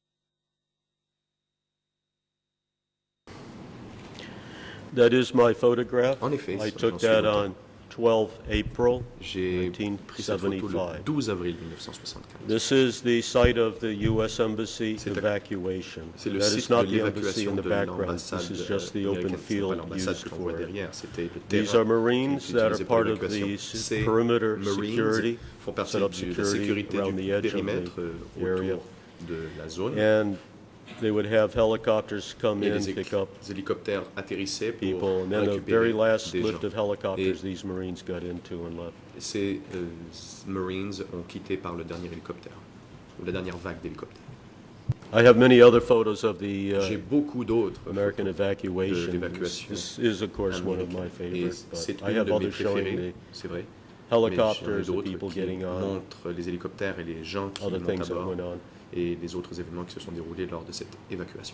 That is my photograph. En effet, I took that on twelve April J'ai pris cette photo le douze avril mille neuf cent soixante-quinze. This is the site of the U S Embassy evacuation. C'est le That site is not de the embassy in l'évacuation the de background. l'ambassade This is just the open américaine. C'est pas field l'ambassade used qu'on voit for it. derrière, c'était le These terrain are Marines qui est that are utilisé pour part of l'évacuation. the Ces perimeter Marines security, font partie set up de la security sécurité around du the edge of périmètre the autour area. de la zone. And they would have helicopters come Et in, les pick up hélicoptères atterrissaient pour people, and then the récupérer very last des lift gens. of helicopters Et these Marines got into and left. Ces euh, Marines ont quitté par le dernier hélicoptère, ou la dernière vague d'hélicoptères. I have many other photos of the uh, J'ai beaucoup d'autres American de evacuation. l'évacuation This is, of course, one of my Et favorites. c'est But I une have de mes others showing préférées, the c'est vrai. helicopters, Mais the j'en ai people d'autres qui getting on, montrent les hélicoptères et les gens qui other montent à things that bord went on. et les autres événements qui se sont déroulés lors de cette évacuation.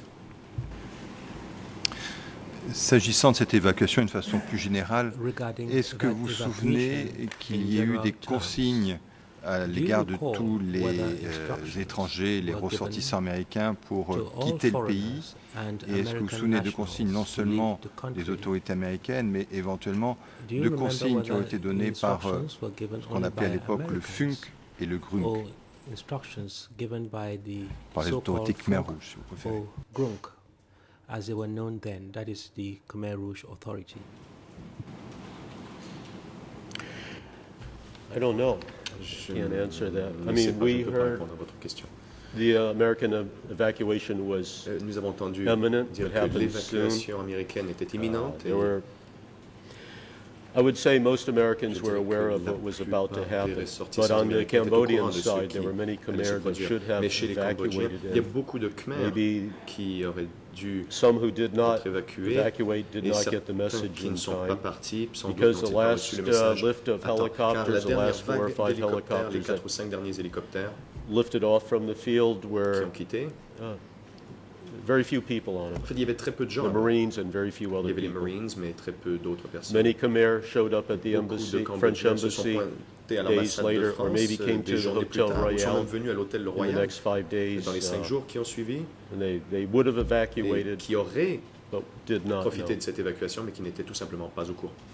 S'agissant de cette évacuation d'une façon plus générale, est-ce que vous vous souvenez qu'il y ait eu des consignes à l'égard de tous les euh, étrangers, les ressortissants américains pour euh, quitter le pays? Et est-ce que vous vous souvenez de consignes non seulement des autorités américaines, mais éventuellement de consignes qui ont été données par euh, ce qu'on appelait à l'époque le F U N C et le G R U N C, par les autorités Khmer rouges, si vous préférez? As they were known then, that is the Khmer Rouge Authority. I don't know. Je can't answer that. I ne sais mean, pas, je we ne peux pas heard répondre à votre question. the uh, American evacuation was Euh, Nous avons entendu imminent. dire It que happened l'évacuation américaine était imminente. Uh, there et were, I would say most Americans Je were dirais que aware of la what was about to plupart des happen. ressortissants But on the américains étaient au Cambodian courant de ce side, qui there were many allait se Khmer that produire. should have Mais chez les Cambodgiens, evacuated. il y a And beaucoup de Khmer maybe qui auraient dû some who did not être évacués evacuate did et not certains get the message qui in ne sont pas time. partis sans doute Because n'ont the pas last reçu le uh, message lift of à temps, car la helicopters, the dernière last four or vague five d'hélicoptères, les helicopters that quatre ou cinq derniers hélicoptères lifted off from the field qui were ont quitté, uh, very few people on en it. fait il y avait très peu de gens. The Marines and very few Il y other avait les people. Marines, mais très peu d'autres personnes. Many Khmer showed up at the Beaucoup de embassy, French Cambodgiens se sont embassy, pointés à days l'ambassade de later, or France, maybe euh, came des to the journées plus Hotel tard, ou sont Royal même venus à l'hôtel in the Royal next five days, dans les cinq uh, jours qui ont suivi, and they, they would have et evacuated, qui auraient but did not profité know. de cette évacuation, mais qui n'étaient tout simplement pas au courant.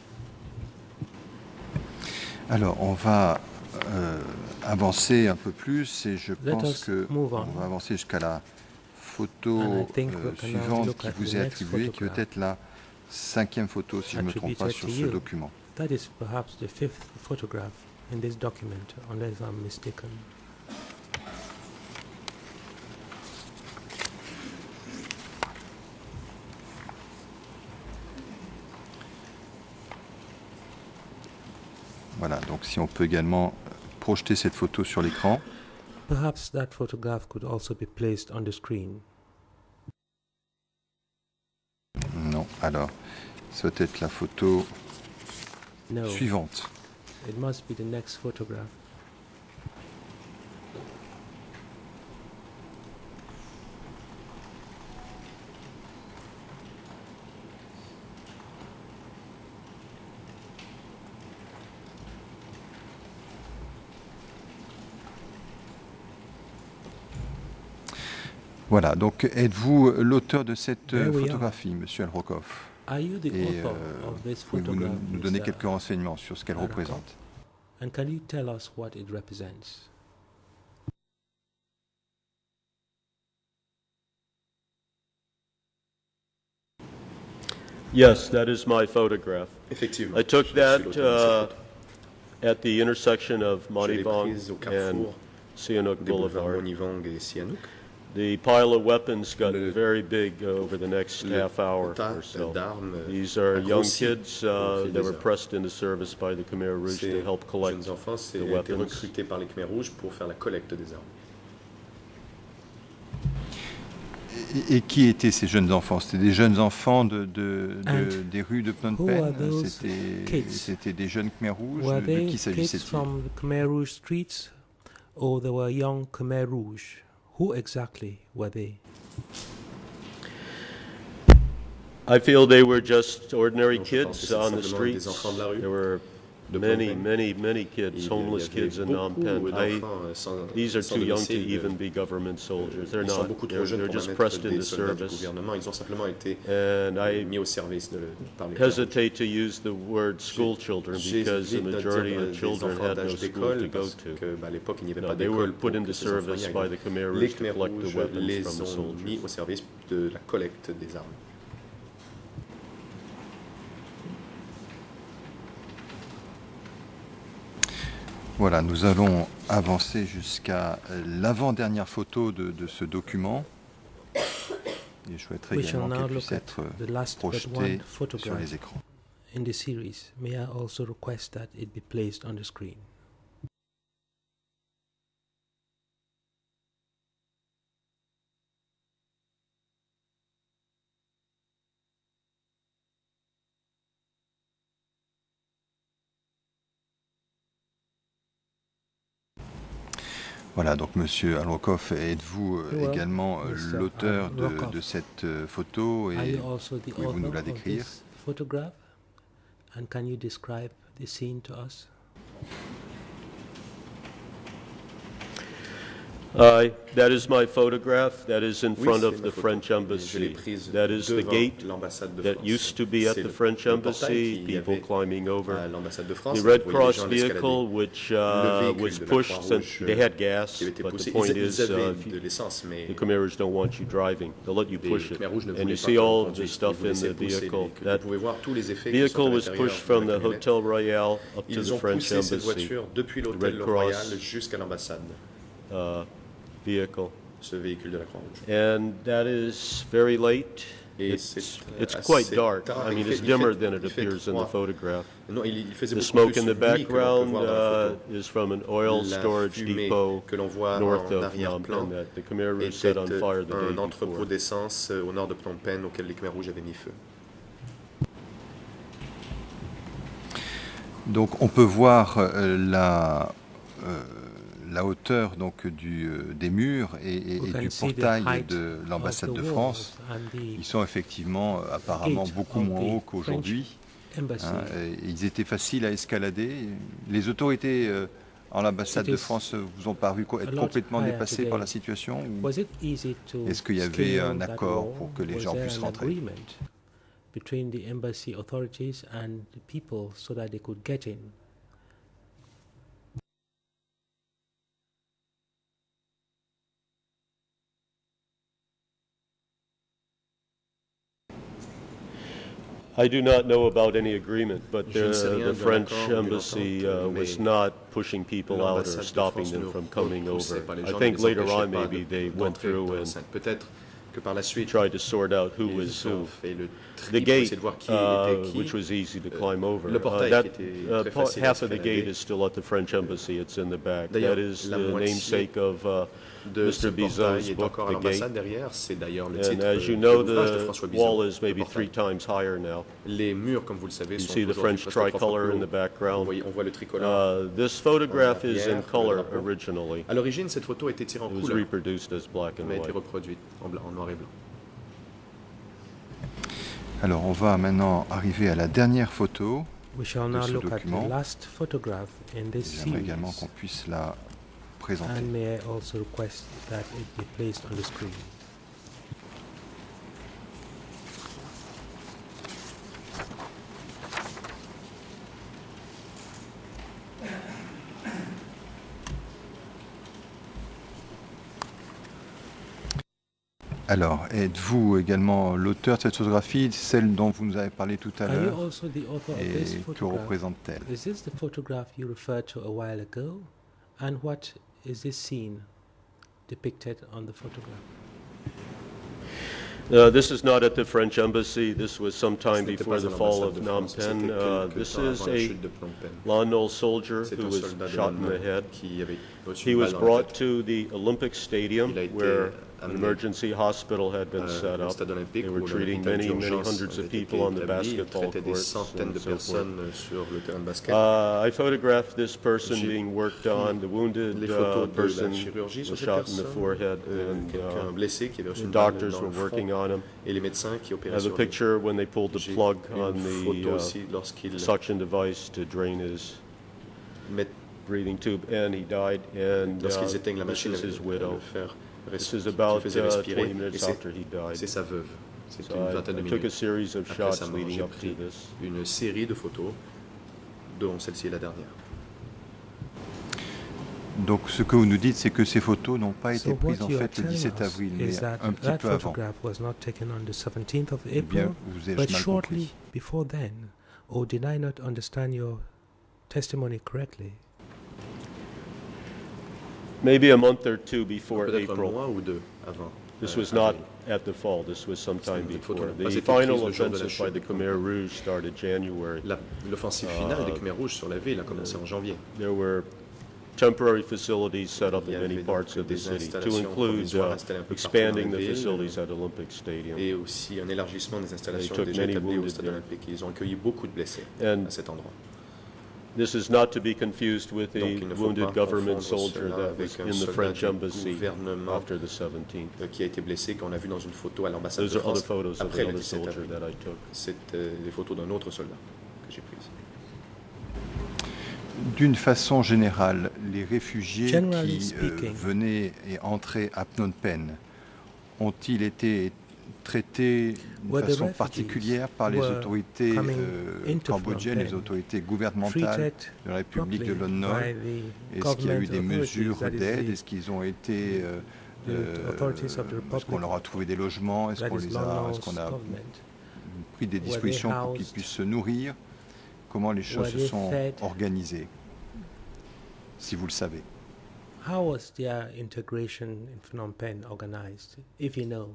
Alors, on va euh, avancer un peu plus et je Let pense us que move on on. va avancer jusqu'à la photo And I think euh, we can now suivante look qui at vous the est next attribuée, qui photograph. peut être la cinquième photo, si je ne me trompe pas, Attributed sur to ce you. document. That is perhaps the fifth photograph in this document, unless I'm mistaken. Voilà, donc si on peut également projeter cette photo sur l'écran. Perhaps that photograph could also be placed on the screen. Non, alors, ça doit être la photo No, suivante. it must be the next photograph. Voilà, donc êtes-vous l'auteur de cette There we are. photographie, Monsieur Alrokoff? Are you the Et author euh, of this pouvez-vous photograph? nous, nous donner Mister quelques renseignements sur ce qu'elle Alrokoff? représente? And can you tell us what it represents? Yes, that is my photograph. Effectivement. I took je suis that l'auteur de uh, cette photo. at the intersection of Je l'ai Monivong prise au and carrefour Sihanouk des boulevards Boulevard. Monivong et Sihanouk. The pile of weapons got Le- very big uh, over the next Le half hour tas or so. d'armes euh, These are a young grossi kids au uh, fil that des were heures. pressed into service by the Khmer Rouge Ces to help collect jeunes enfants the ont été weapons. recrutés par les Khmer Rouges pour faire la collecte des armes. Et, et qui étaient ces jeunes enfants? C'était des jeunes enfants de, de, de- And des rues de Phnom who Penh? are those C'était kids? c'était des jeunes Khmer rouges? Were De, de they qui kids s'agissait-il? from the Khmer Rouge streets, or they were young Khmer Rouge? Who exactly were they? I feel they were just ordinary kids on the streets. There were many, many, many kids, homeless kids in Phnom Penh. I, these are too young to even be government soldiers. They're not. They're, they're just pressed into service. And I hesitate to use the word school children because the majority of the children had no school to go to. No, they were put into service by the Khmer Rouge to collect the weapons from the soldiers. Voilà, nous allons avancer jusqu'à l'avant-dernière photo de, de ce document. Et je souhaiterais également qu'elle puisse être projetée sur les écrans. In the series, may I also request that it be placed on the screen? Voilà, donc Monsieur Alrokoff, êtes-vous well, également l'auteur de, de cette photo et pouvez-vous nous la décrire? Photograph, and can you describe the scene to us? Uh, that is my photograph. That is in front of the French embassy. That is the gate that used to be at the French embassy, people climbing over. The Red Cross vehicle, which uh, was pushed, since they had gas, but the point is, uh, the Khmer Rouge don't want you driving. They'll let you push it. And you see all of the stuff in the vehicle. That vehicle was pushed from the Hotel Royal up to the French embassy. The Red Cross uh, vehicle. Ce véhicule de la Croix-Rouge. And that is very late. It's, it's quite dark. I mean, it's dimmer than it appears in the photograph. The smoke in the background uh, is from an oil storage depot north of Phnom Penh that the Khmer Rouge set on fire the day before. Un entrepôt d'essence au nord de Phnom Penh auquel les Khmer Rouges avaient mis feu. Donc on peut voir euh, la... Euh, la hauteur donc du, euh, des murs et, et, et du portail de l'ambassade de France. Ils sont effectivement euh, apparemment beaucoup moins hauts qu'aujourd'hui. Hein, ils étaient faciles à escalader. Les autorités euh, en l'ambassade de France vous ont paru être complètement dépassées par la situation, ou est-ce qu'il y avait un accord pour que les gens puissent rentrer? Between the embassy authorities and the people so that they could get in. I do not know about any agreement, but the, the French embassy uh, was not pushing people out or stopping them from coming over. I think later on maybe they went through and tried to sort out who was who. The gate, uh, which was easy to climb over, uh, that, uh, half of the gate is still at the French embassy. It's in the back. That is the namesake of uh, Mister Bizot's book, The Gate. And as you know, the wall is maybe three times higher now. You see the French tricolor in the background. Uh, this photograph is in color originally. À l'origine, cette photo a été tirée en couleur. It was reproduced as black and white. Elle a été reproduite en noir et blanc. Alors, on va maintenant arriver à la dernière photo We shall de now ce look document. At the last photograph in this J'aimerais également qu'on puisse la présenter. And may I also request that it be placed on the screen. Alors, êtes-vous également l'auteur de cette photographie, celle dont vous nous avez parlé tout à l'heure? Et que représente-t-elle? Is this the photograph you referred to a while ago? And what is this scene depicted on the photograph? Uh, this is not at the French embassy. This was sometime before the fall of Phnom Penh. Uh, this is a Lon Nol soldier who was shot in the head. He was brought to the Olympic Stadium where An emergency hospital had been euh, set up. Stade olympique They were où treating many, many hundreds of people on the basketball des courts centaines de and so personnes forth. sur le terrain de basket. Uh, I photographed this person being worked on. The wounded les uh, photos de person la chirurgie sur was cette shot in personne, the forehead, euh, and quelqu'un uh, blessé qui avait reçu the une balle doctors dans were le front, working on him. et les médecins qui I opéraient have a sur lui. picture when they pulled the J'ai plug on une the photo uh, aussi lorsqu'il suction device to drain his met- breathing tube, and he died. And uh, lorsqu'ils éteignent la this machine is à his le widow. faire This res- is qui about le faisait uh, respirer, twenty et minutes c'est- after he died. c'est sa veuve. C'est So une I, vingtaine de I took a minutes. series of Après shots sa mort, leading j'ai up to pris this. une série de photos, dont celle-ci est la dernière. Donc ce que vous nous dites, c'est que ces photos n'ont pas été So prises what en you are fait le telling dix-sept us avril, is mais that un petit that peu avant. photograph was not taken on the seventeenth of Eh bien, April, vous ai-je but mal shortly compris? before then, or did I not understand your testimony correctly? Maybe a month or two before Peut-être un April. mois ou deux avant. This euh, was not avril. at the fall. This was sometime Cette before. photo n'a pas The été final prise le jour de la offensive by chute. the Khmer Rouge started January. La- L'offensive finale des Uh, Khmer Rouges sur la ville a commencé en janvier. There were temporary facilities set up Il y in many avait parts donc of the des city, to installations include provisoires uh, installées un peu partout expanding dans the la ville, facilities at Olympic Stadium. et aussi un élargissement des installations took déjà many établies au wounded stade there. olympique. Ils ont accueilli beaucoup de blessés And à cet endroit. this is not to be confused with Donc, the il ne faut wounded pas government confondre soldier cela that avec was un in the soldat French du embassy gouvernement after the seventeenth. euh, qui a été blessé, qu'on a vu dans une photo à l'ambassade Those de are other France photos of après le another dix-sept soldier avril. that I took. C'est euh, les photos d'un autre soldat que j'ai prises. D'une façon générale, les réfugiés Generally qui euh, speaking, venaient et entraient à Phnom Penh ont-ils été traités d'une Were the façon refugees particulière par les were autorités coming euh, into cambodgiennes, Phnom les Penh, autorités gouvernementales treated de la République de properly Lon Nol? by the Est-ce qu'il y a eu government des mesures authorities, that is d'aide? the- Est-ce qu'ils ont été... euh, the euh, authorities of the est-ce qu'on Republic, leur a trouvé des logements? Est-ce that qu'on is les Lon a, Nol's est-ce qu'on a government? pris des Were they dispositions pour qu'ils housed? puissent se nourrir? Comment les choses Were se they sont fed? organisées, si vous le savez? How was their integration in Phnom Penh organized, if you know?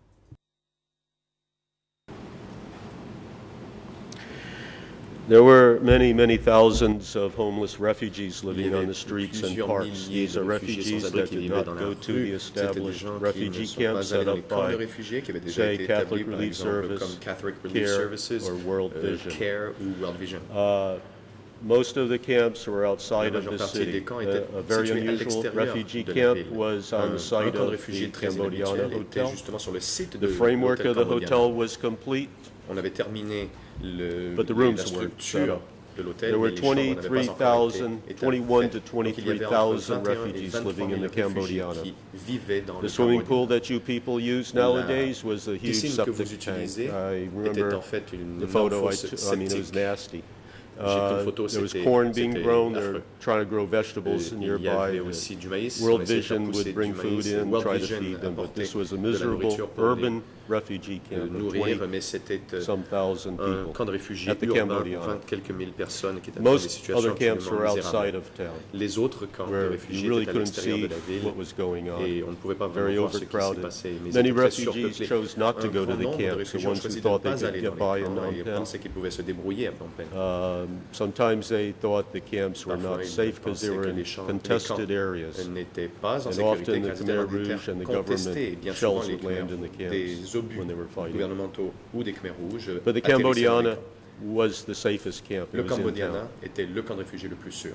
There were many, many thousands of homeless refugees living Il y on avait the streets and plusieurs parks. milliers These de are réfugiés refugees sans-abri that qui did vivaient not dans la go to rue. the C'était des established gens qui ne refugee sont camps pas set allés dans les up camps de by, réfugiés qui avaient déjà say, été établis, Catholic par Relief exemple, Service, comme Catholic Relief CARE, Services, or World euh, Vision. CARE ou World Vision. Uh, most of the camps were outside La of majeure the partie city. des camps A, étaient a very situés à unusual l'extérieur refugee de la camp ville. was Un, on the un site camp de of réfugiés the très Cambodiana inhabituel était Hotel. justement sur le site The de framework l'hôtel of the Cambodiana. hotel was complete. On avait terminé le, But the la rooms weren't set structure up. de l'hôtel, There mais were les chambres n'avaient pas twenty-three encore thousand, été établies. twenty-one to Donc, il y twenty-three avait entre thousand vingt et un et refugees vingt-trois living in mille the réfugiés Cambodiana. qui vivaient dans The le swimming pool Cambodge. that you people use La nowadays was a huge piscine que vous septic tank. utilisez I était remember en fait une the énorme photo. I, fosse t- I mean, it was septique. nasty. J'ai pris une Uh, photo, there was c'était corn being c'était grown. They were affreux. trying to grow vegetables Euh, Il y nearby. avait The aussi du maïs. World on essayait de faire Vision pousser would bring du food maïs. in, World try to Vision feed them, but apportait this was a de la miserable nourriture pour urban refugee les, camp euh, of nourrir, twenty mais c'était euh, some thousand un people. camp de réfugiés at the urbains, Cambodiana. vingt quelques mille personnes qui étaient dans des Most situations other camps absolument were outside misérables. of town, Les autres camps de where réfugiés you really étaient à couldn't l'extérieur see de la ville what was going on. et on ne pouvait pas Very vraiment voir ce qui s'y overcrowded. passait. Mais ils Many étaient très refugees surpeuplés. chose not to Un go to grand the nombre de camps, the réfugiés ont ones who choisi de ne thought they pas could aller get dans les by in camps Phnom et Penh. pensaient qu'ils pouvaient se débrouiller à Phnom Penh. Um, sometimes they thought the camps were Parfois, not ils safe because they pensaient were que in les champs- les contested camps areas. n'étaient pas en And sécurité often the car ils étaient dans Khmer des Rouge terres and the contestées. Et government bien souvent, shells les would land in the Khmer- camps des obus when they were fighting. gouvernementaux ou des Khmer rouges But the atterrissaient dans les Cambodiana camps. was the safest camp. It Le was in Cambodiana town. était le camp de réfugiés le plus sûr.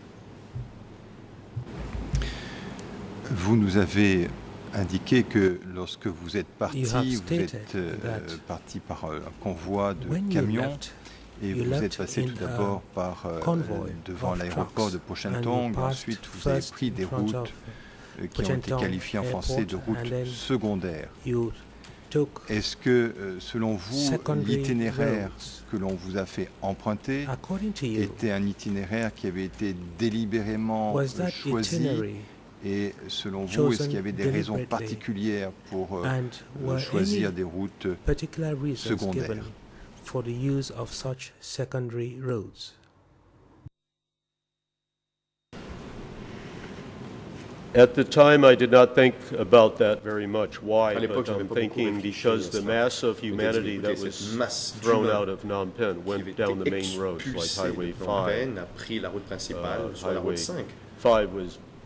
Vous nous avez indiqué que lorsque vous êtes parti, You have vous stated êtes euh, that parti par euh, un convoi de when you camions left, et you vous left êtes passé in tout a d'abord par euh, convoy devant of l'aéroport trucks, de and Pochenton, you passed ensuite vous avez first pris des in front routes of euh, qui ont été Pochenton qualifiées en français de Airport, and routes then secondaires. you took Est-ce que, euh, selon vous, secondary l'itinéraire roads. que l'on vous a fait emprunter According to you, était un itinéraire qui avait été délibérément was euh, that choisi? itinerary Et selon vous, est-ce qu'il y avait des raisons deliberately, particulières pour euh, and euh, were choisir any des routes particular reasons secondaires? given for the use of such secondary roads? At the time, I did not think about that very much. Why? À l'époque, But j'avais I'm pas beaucoup thinking réfléchi because à the cela. mass of Je me humanity disais, that écoutez, was cette masse thrown d'humains out of Phnom Penh qui went avait down the été main roads like expulsé Highway de Phnom five. Penh a pris la route principale Uh, sur la Highway route cinq. five was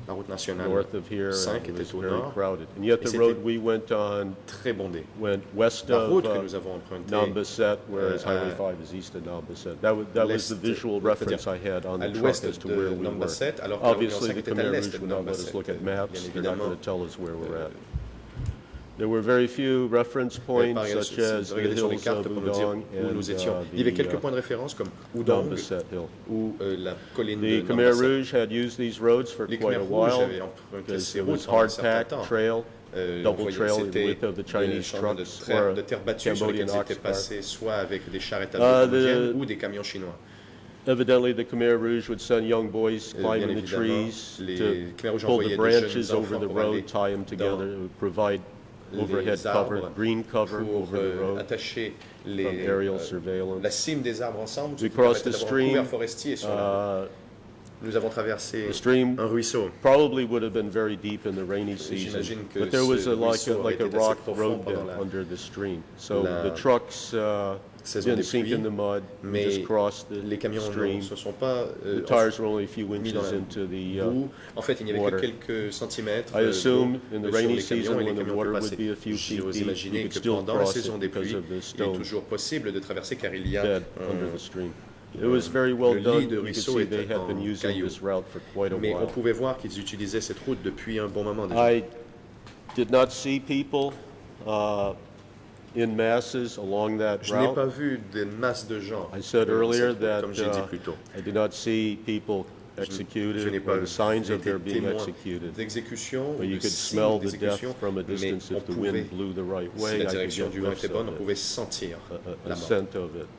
La route nationale north of here, cinq and it was était au very nord. crowded. And yet Et the c'était road we went on très bondé. went west La of route que uh, nous avons empruntée Nambaset, whereas euh, Highway five is east of Nambaset. That was, that was the l'est- visual c'est-à-dire reference I had on à the truck l'ouest as to de where we were. Nambaset, alors que la route Obviously, cinq the était à Khmer l'est Rouge de would not let us Nambaset. look at Bien maps. They're not évidemment, going to tell us where we're euh, at. There were very few reference points, par exemple, such si as vous the regardez sur les hills cartes of pour nous dire Udong où nous and étions, uh, il y avait the quelques uh, points de référence comme Udong Nambaset Hill. ou euh, la colline The de Khmer Nambaset. Rouge had used these roads for Les quite Khmer a Rouges while avaient emprunté because ces it routes was pendant un certain hard-packed temps. trail, Euh, double vous voyez, trail the c'était width of the des Chinese chemins de trucks terre, or de terre battue sur Cambodian lesquels ox c'était cart. passé soit avec des charrettes à Uh, bois the- cambodgiennes ou des camions chinois. Evidently, the Khmer Rouge would send young boys Euh, climb bien in the évidemment, trees les to Khmer Rouges pull the envoyaient de branches jeunes over enfants the pour aller road, tie them together, dans it would provide overhead les cover, arbres green cover pour over the euh, road attacher from les, aerial euh, surveillance. la cime des arbres ensemble, ce We qui crossed permettait the d'avoir un couvert stream. forestier sur la route. Uh, Nous avons traversé the stream un ruisseau. probably would have been very deep in the rainy season, J'imagine que but there was ce a, like, a, ruisseau like a aurait été assez rock profond road bed pendant la- under the stream. So la the trucks uh, saison didn't des sink in pluies, the mud, we mais just crossed the les camions stream. ne se sont pas euh, The tires were only a few mis dans inches la into the uh, boue. En fait, il n'y avait water. que quelques centimètres I euh, assumed d'eau, in the euh, sur rainy les season camions et les when the camions water peuvent would passer. be a few feet J'ose deep, imaginer you could que still pendant la cross it saison des because pluies, of the il est stone toujours possible de traverser car il y a bed un- under the stream. It was very well le lit done. de You could ruisseau see était they had been en using cailloux. this route for quite a Mais on while. pouvait voir qu'ils utilisaient cette route depuis un bon moment déjà. I did not see people uh, in masses along that Je n'ai pas route. vu des masses de gens, I said euh, earlier cette route, that comme j'ai dit uh, plus tôt. I did not see people Je executed n'ai pas or the signs of été their being témoin executed. d'exécution, But you de could signes smell the death d'exécution, from a mais distance on if the pouvait, wind blew the right si way. la I could direction get du vent whiffs était bonne, of on it, pouvait sentir a, a, la a mort. scent of it.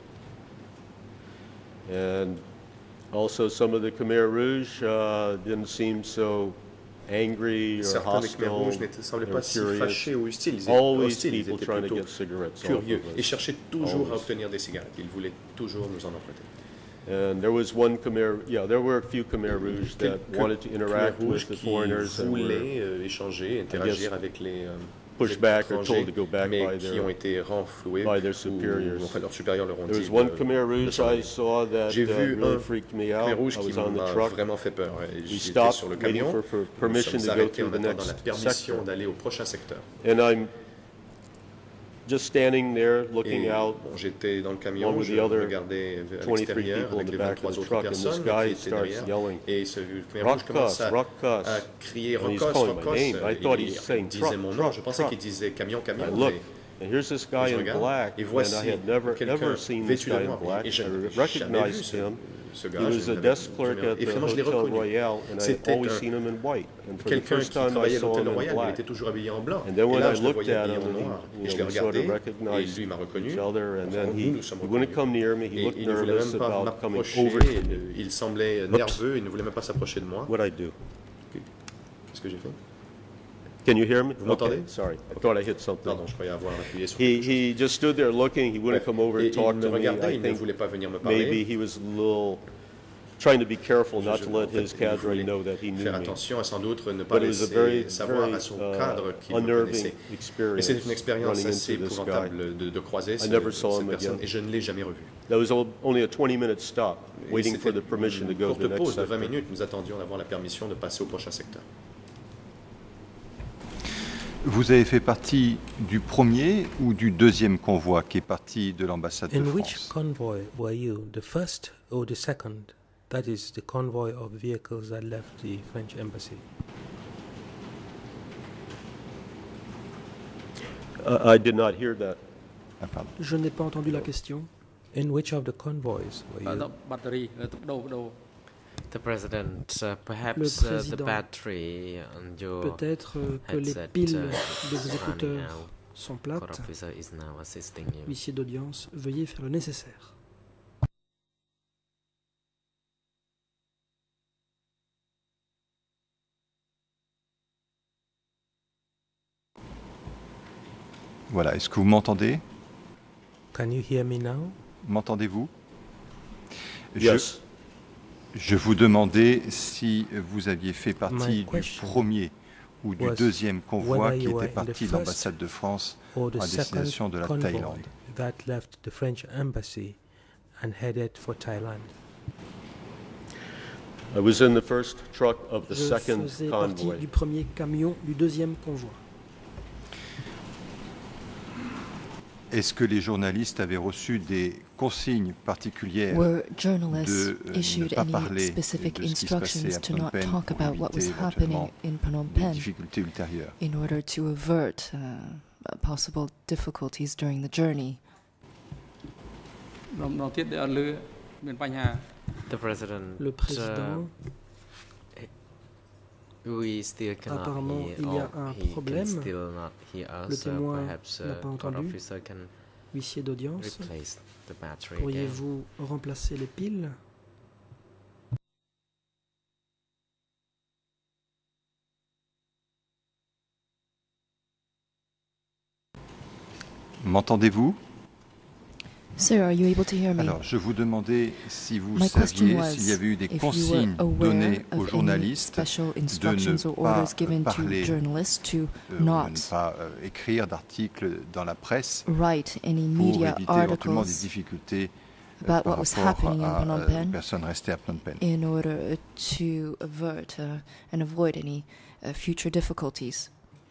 And also some of the Khmer Rouge uh, didn't seem so angry or Certains des Khmer hostile Rouges ne semblaient or pas si curious. fâchés ou hostiles, ils étaient, Always hostiles, ils people étaient trying to plutôt get cigarettes off curieux of et us. cherchaient toujours à Always. obtenir des cigarettes. Ils voulaient toujours nous en emprunter. And there was one Khmer, yeah, there were a few Khmer Rouge that Quelques wanted to Khmer interact Rouges with the qui foreigners and were voulaient euh, échanger, interagir avec les euh, pushed back or étrangers, told to go back mais by qui their ont été renfloués by their ou, superiors. ou enfin leurs supérieurs leur ont There dit was one de- Khmer de Rouge s'en I aller. saw that J'ai uh, vu really un freaked me Khmer out. Rouge I qui was on the m'a truck. vraiment fait peur. Et We J'étais stopped, sur le waiting camion, for per- nous permission sommes to go arrêtés to en the attendant next la permission sector. d'aller au prochain secteur. And I'm just standing there looking Et out bon, j'étais dans le camion, along with je the other regardais à twenty-three l'extérieur people in avec the les back vingt-trois of the autres truck, and personnes this qui guy étaient starts derrière. yelling, Et ce Khmer Rouge commence Rokos, à, Rokos. à crier And he's Rokos, calling my Rokos. name. I Il- thought il he's saying disait truck, mon nom, truck, je pensais truck. qu'il disait camion, I camion. look, mais and here's this je guy in regarde, black, et and voici I had never, quelqu'un never seen this vêtu de guy in noir. black. Et je I n'avais jamais vu recognized ce, him. ce He gars. was je a n'avais desk clerk jamais- at Et the finalement, je l'ai Hotel reconnu. Royal, and I C'était always un- seen him in white. And for the Quelqu'un first qui time I travaillait à saw l'hôtel him in Royal, il black. était toujours habillé en blanc. And then Et when là, I je le looked voyais at habillé him, en and noir. he, Et you je know, l'ai we sort regardé, of et recognized lui m'a reconnu. each other, and Enfin, then nous he, nous sommes he wouldn't reconnus. come near me. He Et looked il ne voulait nervous même pas about coming m'approcher, over to me. il- il semblait nerveux, il ne voulait même pas s'approcher de moi. What'd I do? Qu'est-ce que j'ai fait? Can you hear me? Vous m'entendez? Okay, sorry, I thought I hit something. Pardon, je croyais avoir appuyé sur He, quelque chose. he just stood there looking. He wouldn't come over Et and talk il me to me. regardait, I il ne think voulait pas venir me maybe parler. he was a little trying to be careful not Je- to en let fait, his il cadre voulait know that he knew faire me. attention à sans doute ne pas But it was a laisser very, savoir very à son uh, cadre qu'il me unnerving connaissait. Mais experience c'est une expérience running assez into this guy. épouvantable de, de croiser ce, never saw cette him personne again. et je ne l'ai jamais revu. That was o- only a twenty-minute stop, Et waiting for c'était the permission to une go to courte the next pause de vingt sector. minutes, nous attendions d'avoir la permission de passer au prochain secteur. Vous avez fait partie du premier ou du deuxième convoi qui est parti de l'ambassade de In which France? convoy were you, the first or the second? That is the convoy of vehicles that left the French embassy. Uh, I did not hear that. Ah, pardon. Je n'ai pas entendu la question. In which of the convoys were អឺ you? បាត់រីទៅបដូរបដូរ The President, uh, Le perhaps uh, the président. battery on your Peut-être euh, que les headset piles uh, des is running écouteurs out. sont Court plates. officer is now assisting you. Huissier d'audience, veuillez faire le nécessaire. Voilà, est-ce que vous m'entendez? Can you hear me now? M'entendez-vous? Yes. Je, je vous demandais si vous aviez fait My partie du question premier ou du was deuxième convoi whether qui you were était in the parti de first l'ambassade de France Or the à destination de second la convoy Thaïlande. that left the French embassy and headed for Thailand. I was in the first truck of the Je second faisais partie convoy. du premier camion du deuxième convoi. Est-ce que les journalistes avaient reçu des consignes particulières Were de journalists euh, ne issued pas any parler specific de ce qui se passait instructions à to Phnom not Penh talk pour about what was éviter happening éventuellement in Phnom des Penh difficultés ultérieures? in order to avert uh, possible difficulties during the journey? The president, Le président, uh, we still cannot apparemment, hear, il y a or un he can problème. still not hear Le us. Uh, témoin perhaps n'a uh, pas court entendu. officer can Huissier d'audience, replace the battery again. pourriez-vous remplacer les piles? M'entendez-vous? Sir, are you able to hear me? Alors, je vous demandais si vous My question saviez was s'il y avait eu des if you consignes were aware données of aux any journalistes special de instructions ne or pas orders given to parler, journalists to euh, ou de not ne pas euh, écrire d'articles dans la presse write any pour media éviter éventuellement des articles difficultés euh, about par what was rapport happening in à, Phnom euh, Penh aux personnes restées à Phnom Penh. in order to avert uh, and avoid any uh, future difficulties.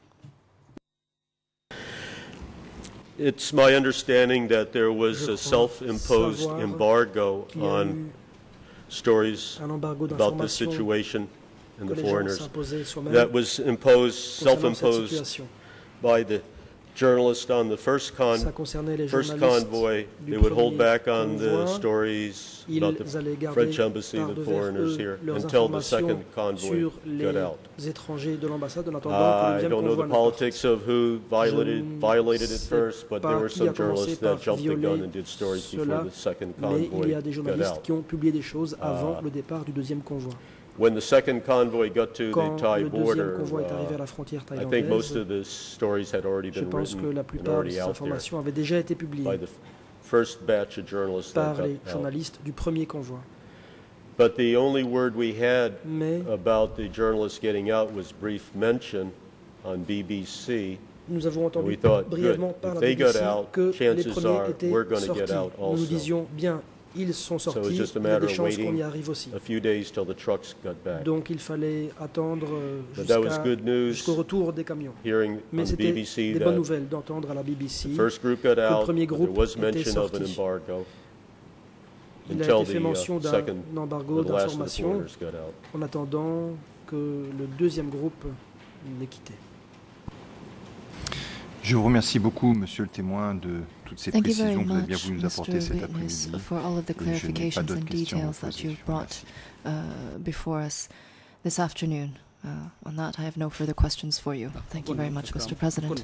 It's my understanding that there was Je a crois self-imposed savoir embargo qu'il y a on eu stories un embargo about the d'information situation and que the les gens foreigners. s'imposaient soi-même That was imposed, concernant cette self-imposed situation. by the journalist on the first con Ça concernait les first journalistes convoy. du They would hold premier back on the convoi. stories Ils about the allaient garder French embassy, par the devers foreigners eux here, leurs until the informations second convoy sur got out. les étrangers de l'ambassade en attendant que le I deuxième don't know convoi the ne parte. politics of who violated ne violated it sais first, but there pas were qui a some commencé journalists par that jumped the gun violer and did stories before cela, the second mais il convoy y a des got journalistes out. qui ont publié des choses avant Ah. le départ du deuxième convoi. When the second convoy got to the Quand Thai le deuxième border, convoi est arrivé à uh, la frontière I think most thaïlandaise, of the stories had already je been pense que written la and plupart de already ces out there informations avaient déjà été by publiées the first batch of journalists that par got les out. journalistes du premier convoi. But the only word we had Mais about the journalists getting out was brief mention on B B C. nous avons entendu We thought, brièvement good, par if la they B B C got out, que les chances premiers are étaient we're gonna get sortis. out Nous nous also. disions, bien, ils sont So it's sortis, just a il y a matter des of chances qu'on y waiting arrive aussi. a few days till the trucks got back. Donc il fallait attendre euh, But that was jusqu'à- good news, jusqu'au retour des camions. hearing Mais on c'était B B C des bonnes that nouvelles d'entendre à la B B C. the first group got le out, premier but there groupe was était mention of an sorti. embargo Il a until été fait the mention uh, d'un second, embargo the last of the d'information foreigners got out. en attendant que le deuxième groupe n'ait quitté. Je vous remercie beaucoup, monsieur le témoin, de toutes ces Thank you very précisions que vous avez bien much, voulu nous Mister apporter cet Witness, après-midi. for all of the Et je n'ai pas clarifications d'autres and questions à vous details that poser. you've brought Merci. uh, before us this afternoon. Uh, on that, I have no further questions for you. Thank you very much, Mister President.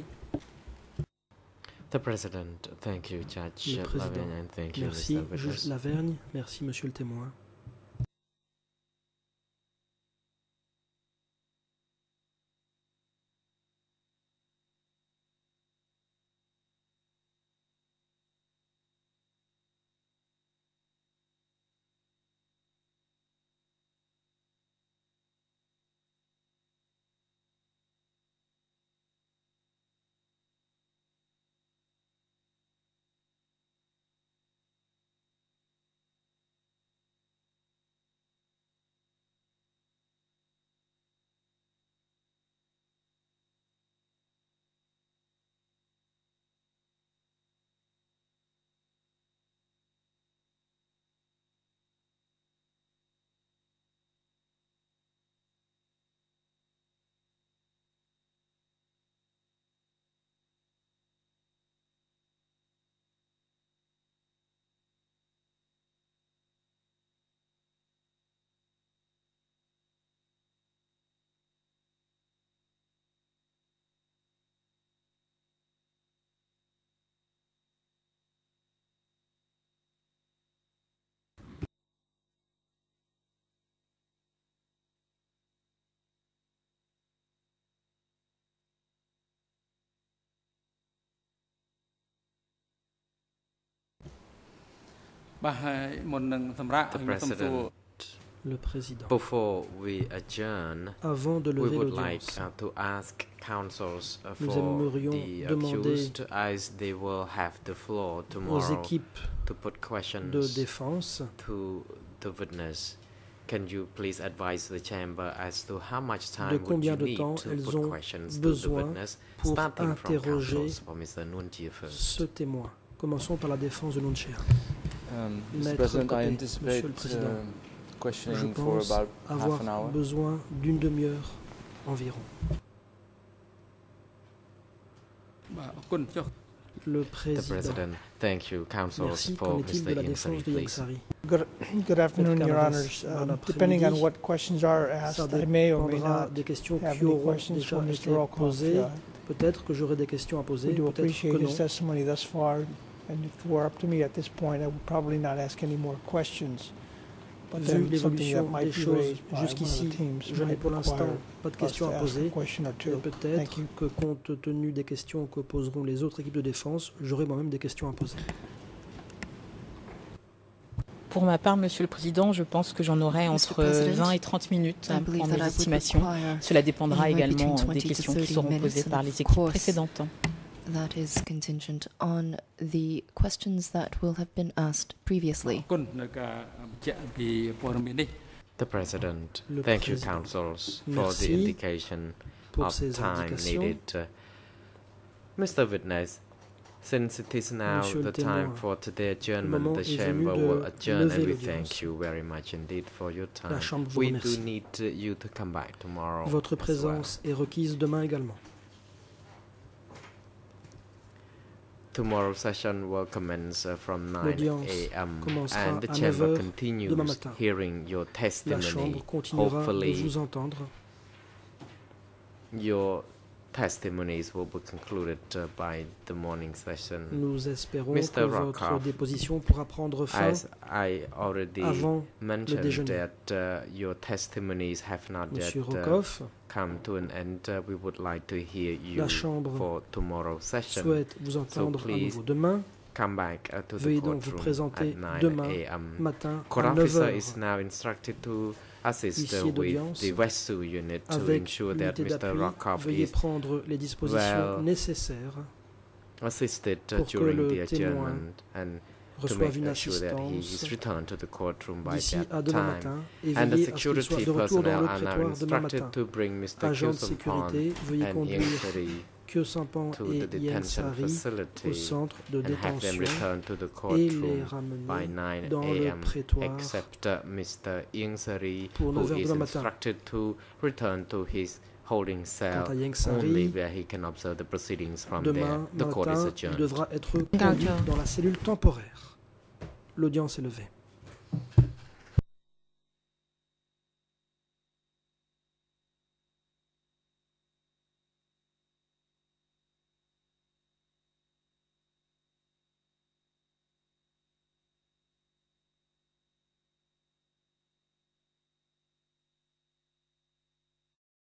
The President, thank you, Judge Le président, Lavergne, and thank you, merci Mister juge Witness. Lavergne, merci monsieur le témoin. The President, Le président. before we adjourn, Avant de we lever would like l'audience, uh, to ask counsels uh, Nous for aimerions the demander accused, as they will have the floor aux tomorrow, équipes to put questions de défense to the witness. can you please advise the chamber as to how much time de would combien you de need temps to elles put ont questions to the besoin witness, pour starting from interroger counsels for Mister Nunchia first. ce témoin. Commençons par la défense de Nunchia. Um, Maître President, Copé, I anticipate Monsieur le Président, uh, je questioning for pense about half avoir an hour. besoin d'une demi-heure environ. Le The Président. President, thank you, counsels Merci. for Qu'en est-il de Mister la Ingsari, défense de please. Ingsari? Good, good afternoon, Your Honors. Um, depending on what questions are asked, I may or may not des questions have qui any auront questions déjà for été Mister Rokoff. posées. Uh, Peut-être que j'aurai des questions à poser, We do peut-être que appreciate non. his testimony thus far, and if it were up to me at this point, I would probably not ask any more questions. But Vu then something l'évolution that might des be choses raised by one of jusqu'ici, the teams je n'ai might pour l'instant require pas de us questions to à ask a poser. question or Et two. Thank peut-être you. que compte tenu des questions que poseront les autres équipes de défense, j'aurai moi-même des questions à poser. Pour ma part, Monsieur le Président, je pense que j'en aurai entre vingt et trente minutes hein, pour mes estimations. Cela dépendra également des questions qui seront posées par les équipes précédentes. That is contingent on the questions that will have been asked previously. The President, Le thank you, Président. counsels, for Merci the indication pour of ces time indications. needed. Uh, Mister Witness, since it is now Monsieur le the time témoin, for today le adjournment, moment the est venu chamber de will adjourn lever and we l'audience. thank you very much indeed for your time. La Chambre vous We do remercie. need uh, you to come back tomorrow. Votre as well. présence est requise demain également. Tomorrow's session will commence uh, from nine L'audience a m commencera and the à chamber neuf heures continues demain matin. hearing your La testimony. Chambre continuera de Hopefully, vous entendre. your testimonies will be concluded uh, by the morning session. Nous espérons Mister que votre Rokoff, déposition pourra prendre fin as I already avant le mentioned déjeuner. that uh, your testimonies have not Monsieur yet uh, Rokoff come to an end. Uh, we would like to hear you La Chambre for tomorrow's session. souhaite vous entendre so à please nouveau demain. come back uh, to Veuillez the donc vous courtroom présenter at nine demain a m matin Court à neuf officer heures. is now instructed to assist uh, Huissier with d'audience the Westsu unit to avec ensure that l'unité Mister d'appui, Rokoff veuillez is prendre les dispositions well nécessaires assisted uh, pour que during le the témoin adjournment and to reçoive make une uh, sure that he assistance is returned to the courtroom by d'ici à that demain time. matin et And the veillez à ce qu'il soit security de retour dans personnel le are now prétoire demain instructed matin. to bring Mister Agents de Kyusampan sécurité, veuillez and conduire Ingsari Kyo Sampan to et the detention Ieng Sari au facility centre de and have them détention returned to the et les courtroom by ramener nine dans le a m prétoire except uh, Mister Ingsari, pour who neuf heures is demain matin. instructed to return to his holding cell Quant à Ieng only Sari, where he can observe the proceedings from there. demain The court is matin, il adjourned. devra être conduit dans la cellule temporaire. L'audience est levée.